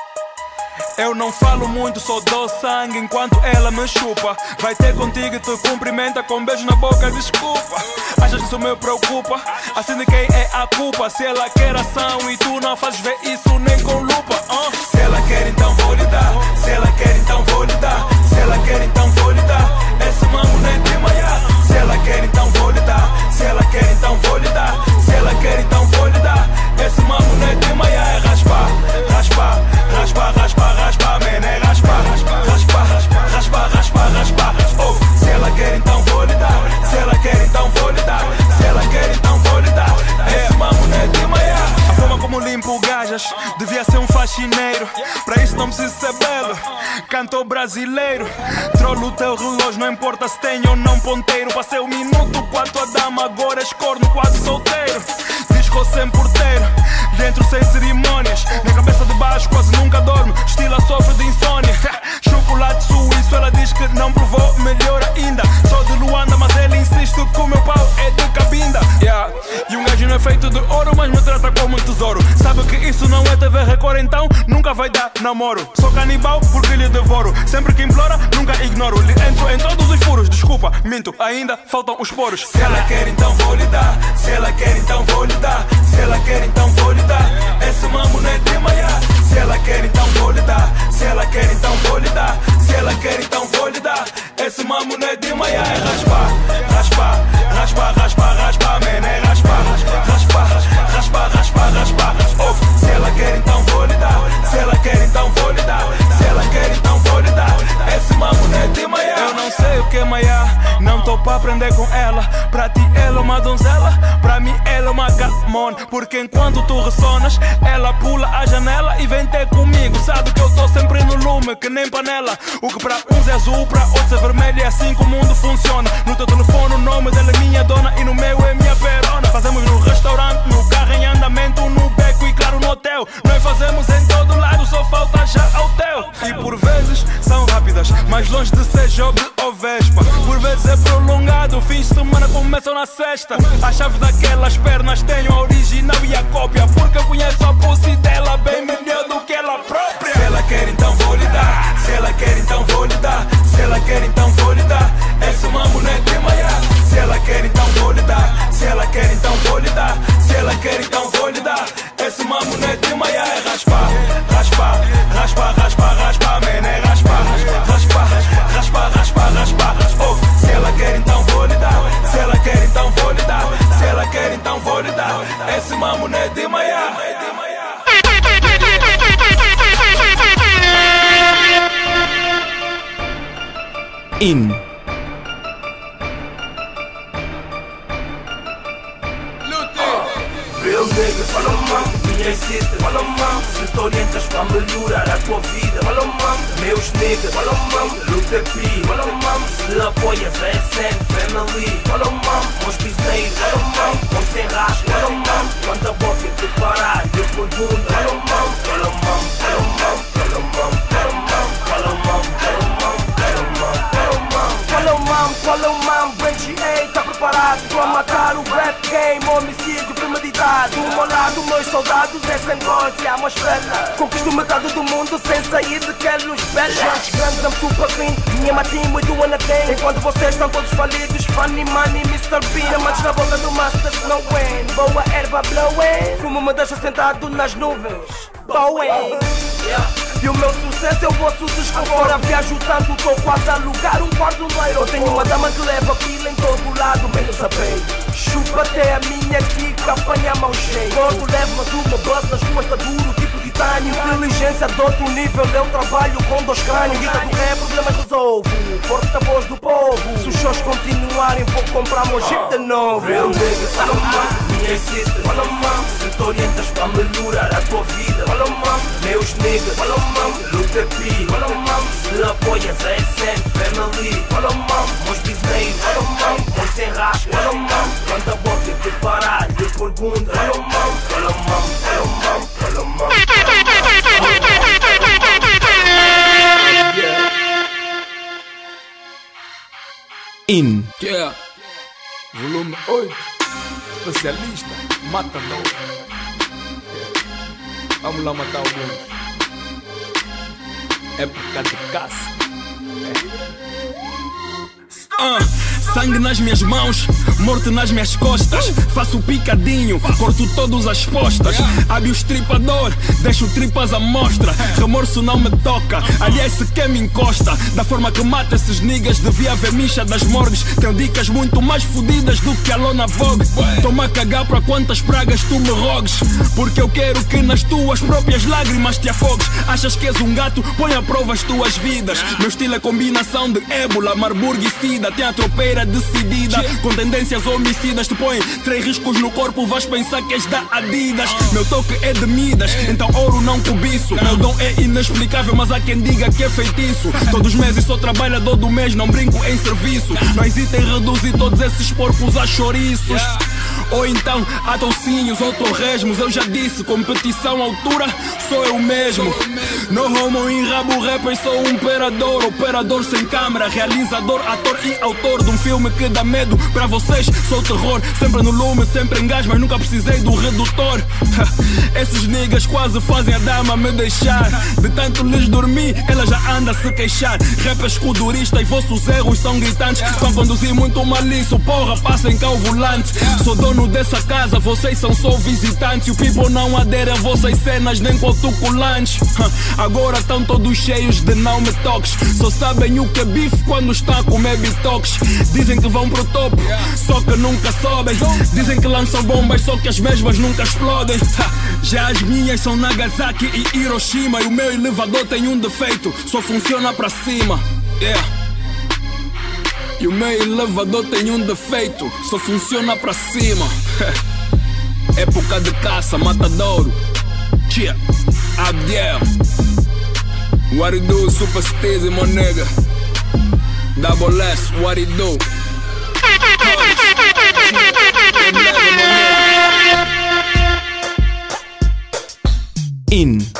Eu não falo muito, só dou sangue enquanto ela me chupa. Vai ter contigo e te cumprimenta com um beijo na boca, desculpa. Achas que isso me preocupa? Assim de quem é a culpa? Se ela quer ação e tu não fazes ver isso nem com lupa, uh? Se ela quer então vou lhe dar. Se ela quer então vou lhe dar. Se ela quer então vou lhe dar. Esse mambo nem de manhã. Se ela quer então vou lhe dar. Se ela quer então vou lhe dar. Se ela quer então vou lhe dar. Esse mambo nem de manhã. É raspar, raspar, raspar, raspar, raspar, man, é raspar, raspar, raspar, raspar, raspar, raspar. Oh, se ela quer então vou lhe dar. Se ela quer então vou lhe dar. Se ela quer então vou lhe dar. Esse mambo nem de manhã. A forma como limpo gajas devia ser um faxineiro. Pra isso não preciso ser belo, cantor brasileiro. Trollo o teu relógio, não importa se tem ou não ponteiro. Passei o minuto com a tua dama, agora és corno quase solteiro. Disco sem porteiro, dentro sem cerimônias. Na cabeça de baixo quase nunca dorme, estilo sofre de insônia. Chocolate suíço, ela diz que não provou, melhor ainda. Sou de Luanda, mas ele insiste que o meu pau é de cabinda, yeah. E um gajo não é feito de ouro, mas me trata como um tesouro. Sabe que isso não é T V Record, então nunca vai dar namoro. Sou canibal porque lhe devoro. Sempre que implora, nunca ignoro. Lhe entro em todos os furos, desculpa, minto, ainda faltam os poros. Se ela quer então vou lhe dar. Se ela quer então vou lhe dar. Se ela quer então vou lhe dar. Esse mambo não é de manhã. Se ela quer então vou lhe dar. Se ela quer então vou lhe dar. Se ela quer então vou lhe dar. Esse mambo não é de manhã. É raspar, raspar, raspar, raspar, raspar, man, é raspar, raspar, raspar, raspar, raspar. Oh, se ela quer então vou lhe dar. Se ela quer então vou lhe dar. Se ela quer então vou lhe dar. Esse mambo não é de manhã. Eu não sei o que é manhã, não tô pra aprender com ela. Pra ti ela é uma donzela, pra mim ela é uma gamon. Porque enquanto tu ressonas, ela pula a janela e vem ter comigo. Sabe que eu tô sempre no lume, que nem panela. O que pra uns é azul, pra outros é vermelho. É assim que o mundo funciona. No teu telefone o nome dela é minha dona e no meu é minha perona. Fazemos no restaurante, no carro em andamento, no beco e claro no hotel. Nós fazemos em todo lado, só falta já ao teu. E por vezes são rápidas, mas longe de ser jogo ou vespa. Por vezes é prolongado, fins de semana começam na sexta. A chave daquelas pernas tem a original e a cópia, porque eu conheço a pussy dela bem melhor do que ela própria. Se ela quer então vou lhe dar. Se ela quer então vou lhe dar. Se ela quer então vou lhe dar. Esse mambo não é de manhã. Se ela quer então vou lhe dar. Se ela quer então vou lhe dar. Se ela quer então vou lhe dar. Esse mambo não é de manhã. É raspar, raspar, raspar, raspar, raspar, man, é raspar, raspar, raspar, raspar, raspar. Oh, se ela quer então vou lhe dar. Se ela quer então vou lhe dar. Se ela quer então vou lhe dar. Esse mambo não é de manhã. In. Real niggas, fala mano, minhas sisters, fala mano. Se te orientas pra melhorar a tua vida, fala mano. Meus niggas, fala mano, luta P, fala mano. Se apoias a S N Family, fala mano. Meus bisneiros, fala mano. Põe sem rasgo, fala mano. Quando a boca te parar, eu pergunto, fala mano. Fala mano, fala mano, fala mano, fala mano, fala mano, fala mano, fala mano, fala mano. Fala mano, fala mano, Benji A, tá preparado pra matar o rap game, homicídio premeditado. Do meu lado, meus soldados é sangue e a estrela. Conquisto metade do mundo sem sair de que luz bela. Gente grandes, I'm super clean, minha matinha muito wanna tem. Enquanto vocês estão todos falidos, Funny Money, mister Bean. Diamantes na boca do Master Snowin. Boa erva blowing, fumo me deixa sentado nas nuvens. Boeing, yeah. E o meu sucesso é o vosso desconforto. Agora viajo tanto, tô quase a alugar um quarto leiro. Eu tenho uma dama que leva pila em todo lado, menos a peito. Chupa até a minha kika, apanha a mão cheia. Corpo leve, mas uma buzz nas ruas tá duro, tipo titânio. Inteligência de outro nível, eu trabalho com dois crânios. Guita do ré, problemas resolvo, porta-voz do povo. Se os shows continuarem, vou comprar meu jeep de novo. Real niggas, fala mano, minhas sisters, fala mano. Se te orientas pra melhorar a tua vida, fala mano. Meus niggas, fala mano, luta P, fala mano. Se apoias a S N Family, fala mano. Meus bisneiros, fala mano. Põe sem rasgo, fala mano. Quando a boca te parar, eu pergunto, fala mano, fala mano, fala mano, fala mano. In. Yeah. Volume oito. Especialista. Matador. Vamos lá matar alguns. Época de caça. Uh, sangue nas minhas mãos, morte nas minhas costas. Faço picadinho, corto todas as postas. Abre o estripador, deixo tripas à mostra. Remorso não me toca, aliás sequer me encosta. Da forma que mata esses niggas, devia haver micha das morgues. Tenho dicas muito mais fodidas do que a Lona Vogue. Toma a cagar para quantas pragas tu me rogues, porque eu quero que nas tuas próprias lágrimas te afogues. Achas que és um gato? Põe à prova as tuas vidas. Meu estilo é combinação de ébola, Marburg e sida. Tem a tropeira decidida, com tendências homicidas. Te põe três riscos no corpo, vais pensar que és da Adidas. Meu toque é de Midas, então ouro não cobiço. Meu dom é inexplicável, mas há quem diga que é feitiço. Todos os meses sou trabalhador do mês, não brinco em serviço. Não hesita em reduzir todos esses porcos a chouriços. Ou então a toucinhos ou torresmos. Eu já disse, competição altura, sou eu mesmo. No homo em rabo rapper, sou um operador. Operador sem câmera, realizador, ator e autor de um filme que dá medo. Para vocês sou terror, sempre no lume, sempre em gás, mas nunca precisei do redutor. Esses niggas quase fazem a dama me deixar. De tanto lhes dormir, ela já anda a se queixar. Rap é escudurista e vossos erros são gritantes. Estão a conduzir muito malício, porra, passem cá o volante. Sou dono dessa casa, vocês são só visitantes. E o people não adere a vossas cenas, nem cotocolantes. Agora estão todos cheios de não me toques. Só sabem o que é bife quando está a comer bitoques. Dizem que vão pro topo, só que nunca sobem. Dizem que lançam bombas, só que as mesmas nunca explodem. Já as minhas são Nagasaki e Hiroshima. E o meu elevador tem um defeito, só funciona pra cima. Yeah. E o meu elevador tem um defeito, só funciona pra cima. Época de caça, matadouro. Chia, Abdiel. What it do, super steezy, my nigga. Double S, what it do? In.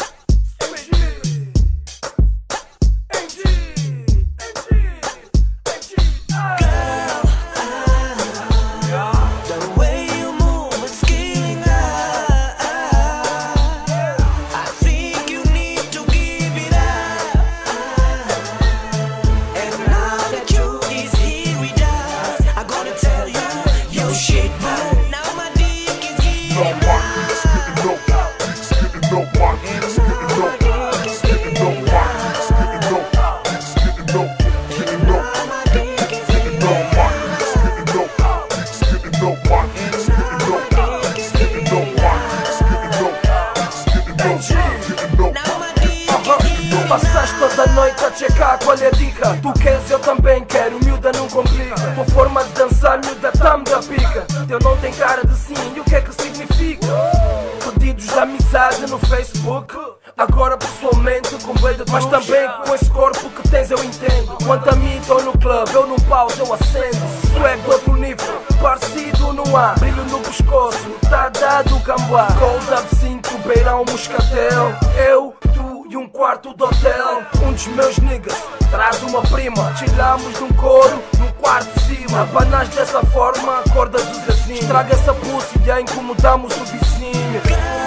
Passaste toda a noite a checar qual é a dica. Tu queres, eu também quero, miúda não complica. Tua forma de dançar, miúda, tá-me da pica. Teu não tem cara de sim, e o que é que significa? Pedidos de amizade no Facebook, agora pessoalmente com beira, mas também com esse corpo que tens eu entendo. Quanto a mim tô no clube, eu no pause eu acendo. Swag do outro nível, parecido não há. Brilho no pescoço, tá dado camboá. Cold absinto, beirão, moscatel. Eu, tu e um quarto de hotel. Um dos meus niggas traz uma prima. Chilamos num coro, num quarto de cima. Abanas dessa forma, acordas dos vizinhos. Estraga essa pussy e incomodamos o vizinho.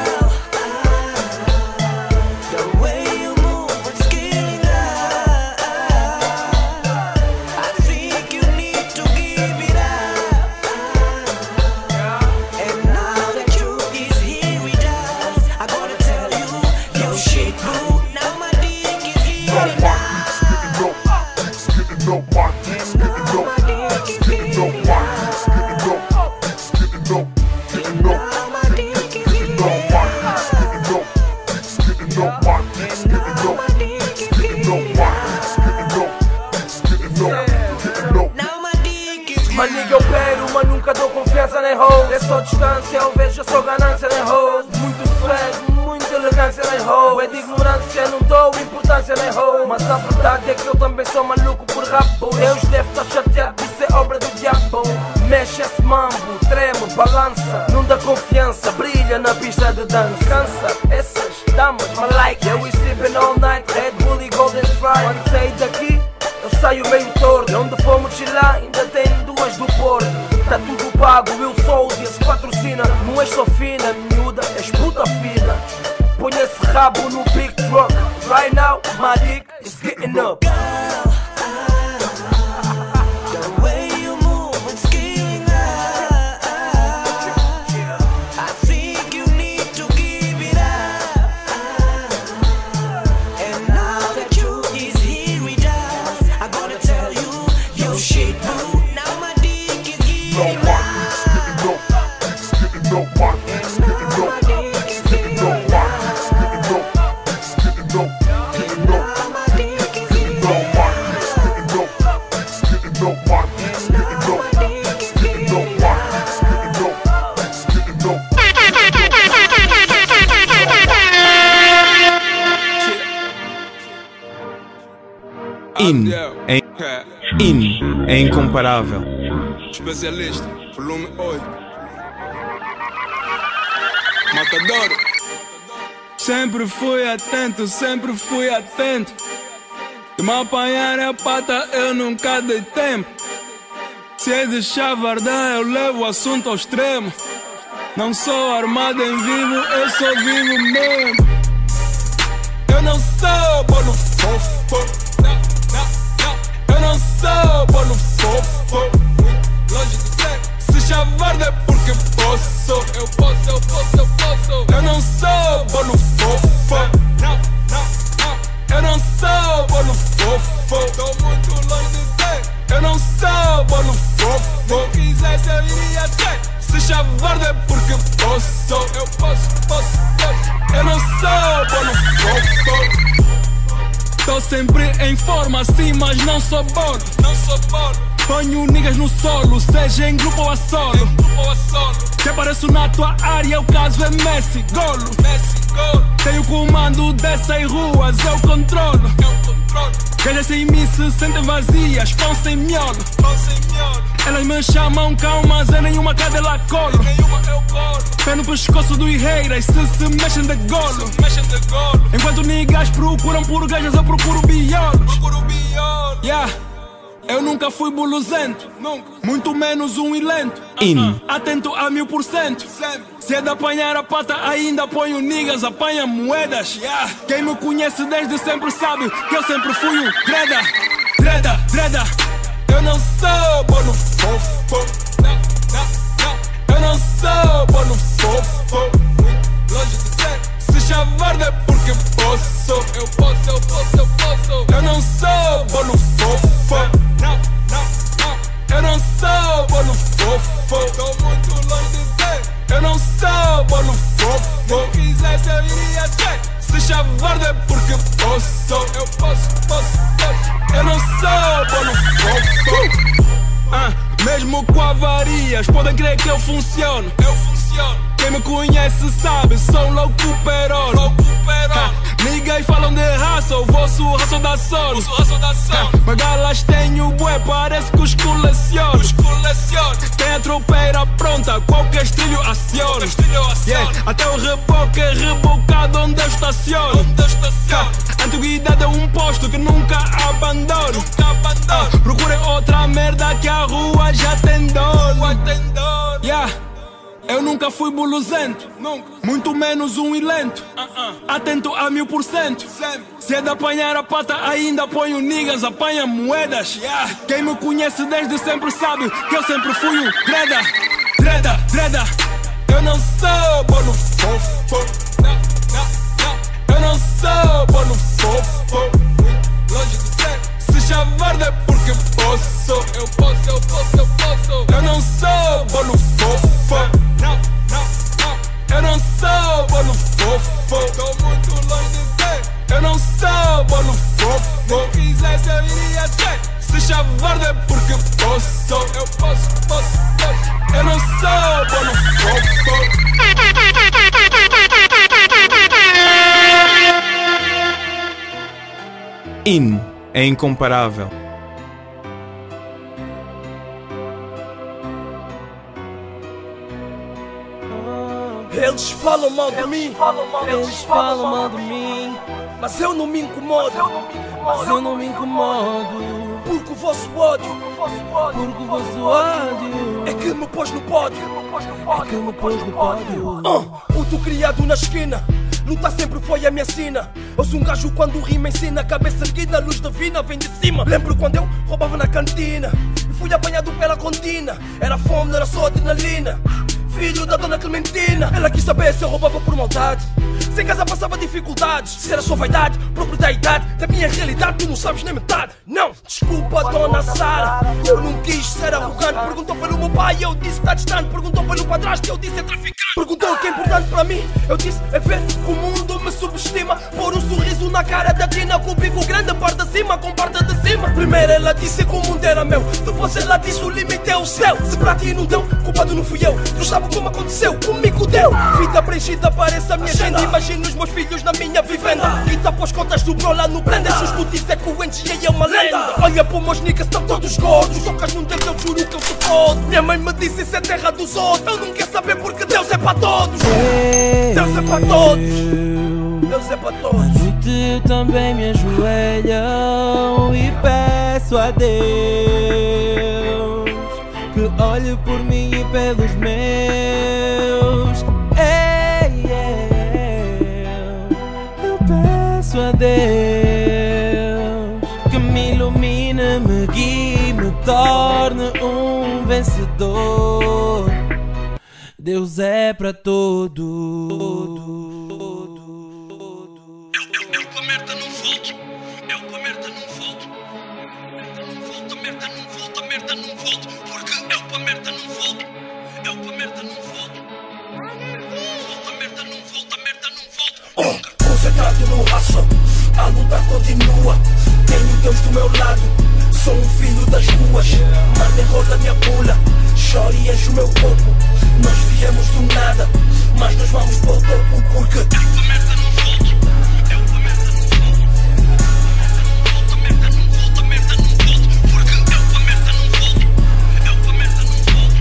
Maniga eu pego, mas nunca dou confiança nem hold. É só distância, eu vejo só ganância nem hold. Muito swag, muita elegância nem hold. É de ignorância, não dou importância nem hold. Mas a verdade é que eu também sou maluco por rap. Deus deve estar chateado, isso é obra do diabo. Mexe esse mambo, treme, balança. Não dá confiança, brilha na pista de dança. Cansa essas damas, my like. Yeah, we sipping all night, Red Bull e Golden Sprite. Quando sair daqui, eu saio saio meio torto. Onde for mochilar ainda tem duas do Porto. Tá tudo pago, Will Soldier se patrocina. Não és só fina, miúda, és puta fina. Põe esse rabo no big truck. Right now, my dick is getting up. In é, in é incomparável. Especialista, volume oito. Matador. Sempre fui atento, sempre fui atento. Se me apanhar a pata, eu nunca dei tempo. Se é de chavardar, eu levo o assunto ao extremo. Não sou armado em vivo, eu sou vivo mesmo. Eu não sou bolo fofo. Eu não sou bolo fofo. Longe de ser. Se chavarda é porque posso. Eu posso, eu posso, eu posso. Eu não sou bolo fofo. Não, não, não. Eu não sou bolo fofo. Tô muito longe de ser. Eu não sou bolo fofo. Se quisesse eu iria ser. Se chavarda é porque posso. Eu posso, posso, posso. Eu não sou bolo fofo. Tô sempre em forma assim, mas não sou bolo. Não sou bolo. Ponho niggas no solo, seja em grupo ou a solo. Em grupo ou a solo. Se apareço na tua área, o caso é Messi, golo. Messi, golo. Tenho comando dessas ruas, eu controlo. Eu controlo. Gajas sem mim se sentem vazias, pão sem miolo. Pão sem miolo. Elas me chamam cão, mas eu nenhuma cadela colo. Nenhuma eu colo. Pé no pescoço do Irreiras, se se mexem de golo. Se mexem de golo. Enquanto niggas procuram por gajas, eu procuro biolos. Procuro biolos. Yeah. Eu nunca fui buluzento, nunca. Muito menos um ilento. In. Atento a mil por cento. Se é de apanhar a pata, ainda ponho niggas, apanha moedas. Yeah. Quem me conhece desde sempre sabe que eu sempre fui um dreda. Dreda, dreda. Eu não sou bolo fofo. Não, não, não. Eu não sou bolo fofo. Longe de ser. Se chavarda é porque posso. Eu posso, eu posso, eu posso. Eu não sou bolo fofo. Não, não, não. Eu não sou bolo fofo. Tô muito longe de ser. Eu não sou bolo fofo. Se quisesse eu iria ser. Se chavarda é porque posso. Eu posso, posso, posso. Eu não sou bolo fofo. Ah, mesmo com avarias, podem crer que eu funciono. Eu funciono. Quem me conhece sabe, sou louco perol. Louco perol. Ninguém falam de raça, o vosso raça da sol. Vosso raça da sol. Mas galas tenho bué, parece que os coleciono. Os coleciono. Tem a tropeira pronta, qualquer estilho aciona. Yeah. Até o reboque é rebocado onde eu estaciono. Onde eu estaciono. A antiguidade é um posto que nunca abandono. Nunca abandono. Ah, procurem outra merda que a rua já tem dono. Tem dono. Yeah. Eu nunca fui buluzento, nunca. Muito menos um ilento. uh -uh. Atento a mil por cento. Se é de apanhar a pata, ainda ponho niggas, apanha moedas. Yeah. Quem me conhece desde sempre sabe que eu sempre fui um dreda. Dreda, dreda. Eu não sou bolo fofo. Não, não, não. Eu não sou bolo fofo. Longe de ser. Se chavarda é porque posso. Eu posso, eu posso, eu posso. Eu não sou bolo fofo. Não, não, não. Eu não sou bolo fofo. Tô muito longe de ser. Eu não sou bolo fofo. Se quisesse eu iria ser. Se chavarda é porque posso. Eu posso, posso, posso. Eu não sou bolo fofo. In é incomparável. Eles falam mal de mim, eles falam mal de mim, mas eu não me incomodo, mas eu não me incomodo. Porque o vosso ódio, porque o vosso ódio é que me pôs no pódio, é que me pôs no pódio. uh, O tu criado na esquina, luta sempre foi a minha sina. Eu sou um gajo quando rima ensina, cabeça erguida, luz divina vem de cima. Lembro quando eu roubava na cantina e fui apanhado pela contina. Era fome, não era só adrenalina. Filho da dona Clementina, ela quis saber se eu roubava por maldade, sem casa passava dificuldades, se era só vaidade, próprio da idade. Da minha realidade tu não sabes nem metade. Não, desculpa dona Sara, eu não quis ser arrogante. Perguntou pelo meu pai, eu disse tá distante. Perguntou pelo padrasto, eu disse é traficante. Perguntou o que é importante para mim, eu disse é ver que o mundo me subestima. Pôr um sorriso na cara da Tina, com o bico grande, parte de cima com parte de cima. Primeiro ela disse que o mundo era meu, depois ela disse o limite é o céu. Se para ti não deu, culpado não fui eu. Tu sabes como aconteceu, comigo deu. Vida preenchida parece a minha agenda. Imagino os meus filhos na minha vivenda. Guita pôs contas do bro lá no blender. Se os putis é que o N G A é uma lenda. Olha para meus niggas, estão todos gordos. Tocas num deles, eu juro que eu te fodo. Minha mãe me disse isso é terra dos outros. Eu não quero saber porque Deus é para todos. Deus é para todos. Deus é para todos. À noite eu também me ajoelho e peço a Deus que olhe por mim e pelos meus. Ei, ei, eu peço a Deus que me ilumine, me guie, me torne um vencedor. Deus é pra todos. Eu com a merda não volto, eu com a merda não volto. Merda não volta, merda não volto, porque eu com a merda não volto, eu com a merda não volto. Volta, merda não volta, merda não volta. Oh, concentrado no hustle, a luta continua. Tenho Deus do meu lado, sou um filho das ruas. Mano, enrola minha pula, chora e enche o meu corpo. Nós viemos do nada, mas nós vamos para o topo. Porque eu com a merda não volto, eu com a merda não volto. Volta, merda não volta, merda não volto, porque eu com a merda não volto, eu com a merda não volto.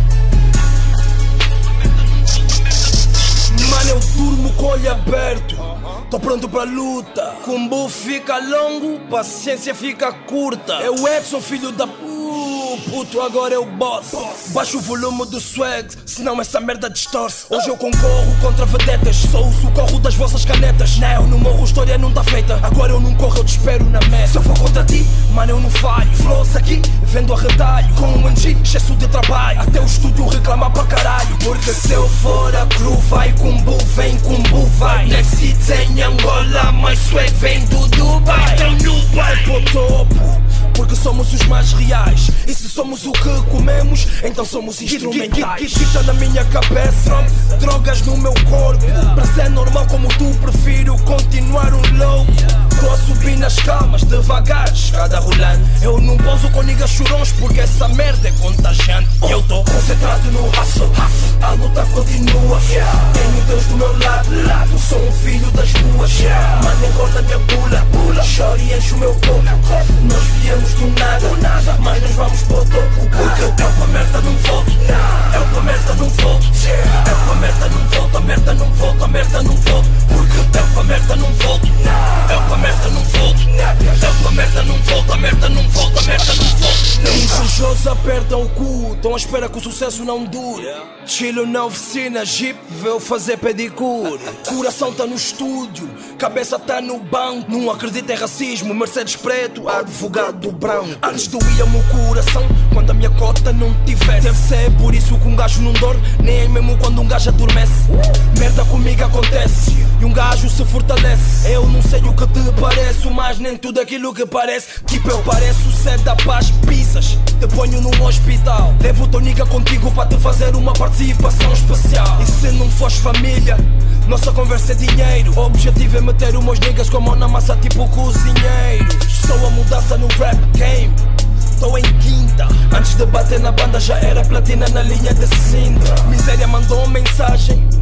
Merda não volta, merda não volto. Mano, eu durmo com o olho aberto, tô pronto pra luta. Combo fica longo, paciência fica curta. Eu Edson, filho da p... puto, agora é o boss. Baixa o volume do swag, senão essa merda distorce. Hoje eu concorro contra vedetas, sou o socorro das vossas canetas. Não, no morro a história não tá feita, agora eu não corro, eu te espero na meta. Se eu for contra ti, mano eu não falho. Flows aqui, vendo a retalho, com um N G, excesso de trabalho. Até o estúdio reclama pra caralho, porque se eu for a cru, vai combo, vem combo, vai. Nesse em Angola, mas swag vem do Dubai. Então no vai pro topo, porque somos os mais reais. E se somos o que comemos, então somos instrumentais. Guita na minha cabeça, drogas no meu corpo. Pra ser normal como tu, prefiro continuar um louco. Tô a subir nas calmas, devagar, escada rolando. Eu não pouso com niggas chorões, porque essa merda é contagiante. Eu tô concentrado no hustle, a luta continua. Tenho Deus do meu lado, sou um filho das ruas. Mano, enrola minha bula, chora e enche o meu corpo. Nós viemos do nada, mas nós vamos pro topo. Porque eu com a merda não volto, eu com a merda não volto. Eu com a merda não volto, a merda não volta, a merda não volto. Porque eu com a merda não volto, eu com a merda não volto. Eu com a merda não volto, a merda não volta, a merda não volto. Invejosos apertam o cu, estão à espera que o sucesso não dure. Chilo na oficina, jeep, veio fazer pedicure. Coração tá no estúdio, cabeça tá no banco. Não acredito em racismo, Mercedes preto, advogado branco. Antes doía meu coração, quando a minha cota não tivesse. Deve ser por isso que um gajo não dorme, nem mesmo quando um gajo adormece. Merda comigo acontece, e um gajo se fortalece. Eu não sei o que te pareço, mas nem tudo aquilo que parece. Tipo eu pareço ser da paz, pisas, te ponho num hospital. Levo tonica contigo para te fazer uma participação especial. E se não fores família, nossa conversa é dinheiro. O objetivo é meter os meus niggas com a mão na massa tipo cozinheiro. Sou a mudança no rap game, tô em quinta. Antes de bater na banda já era platina na linha de Sintra. Miséria mandou mensagem,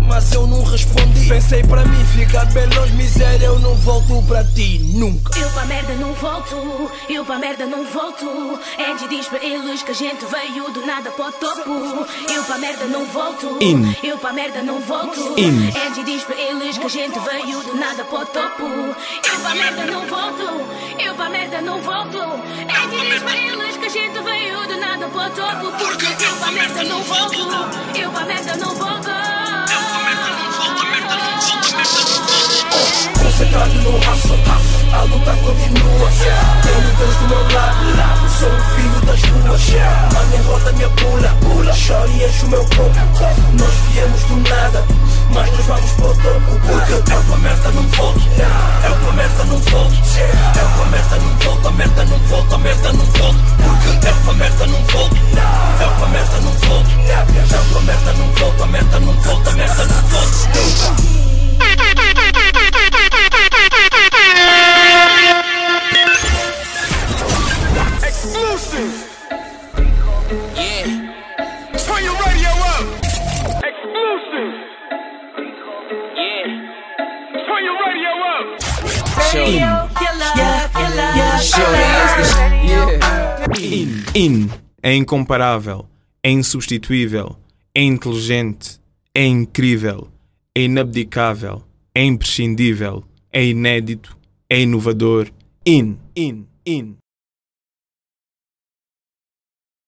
mas eu não respondi. Pensei para mim ficar bem longe, miséria, eu não volto para ti, nunca. Eu pra merda não volto, eu pra merda não volto. Andy diz pra eles que a gente veio do nada para o topo. Eu pra merda não volto, In. eu pra merda não volto. In. Andy diz pra eles que a gente veio do nada para o topo. Eu pra merda não volto, eu pra merda não volto. Andy diz pra eles que a gente veio do nada para o topo. Porque eu pra merda não volto, eu pra merda não volto. Eu pra merda não volto, merda não volto, merda não volto. Concentrado no hustle, a luta continua. Tenho Deus do meu lado, sou o filho das ruas. Mano, enrota minha pula, pula, chora e enche o meu corpo. Nós viemos do nada, mas nós vamos pro topo. Porque eu pra merda não volto, eu pra merda não volto. Eu pra merda não volto, a merda não volta, a merda não volto. Porque eu pra merda não volto, eu pra merda não volto. Eu pra merda não volto, a merda não volta, a merda não volto. Exclusive. Yeah. Turn your radio up. Exclusive. Yeah. Turn your radio up. Radio killer, In. In. É incomparável, é insubstituível, é inteligente, é incrível, é inabdicável, é imprescindível, é inédito, é inovador. In. In. In.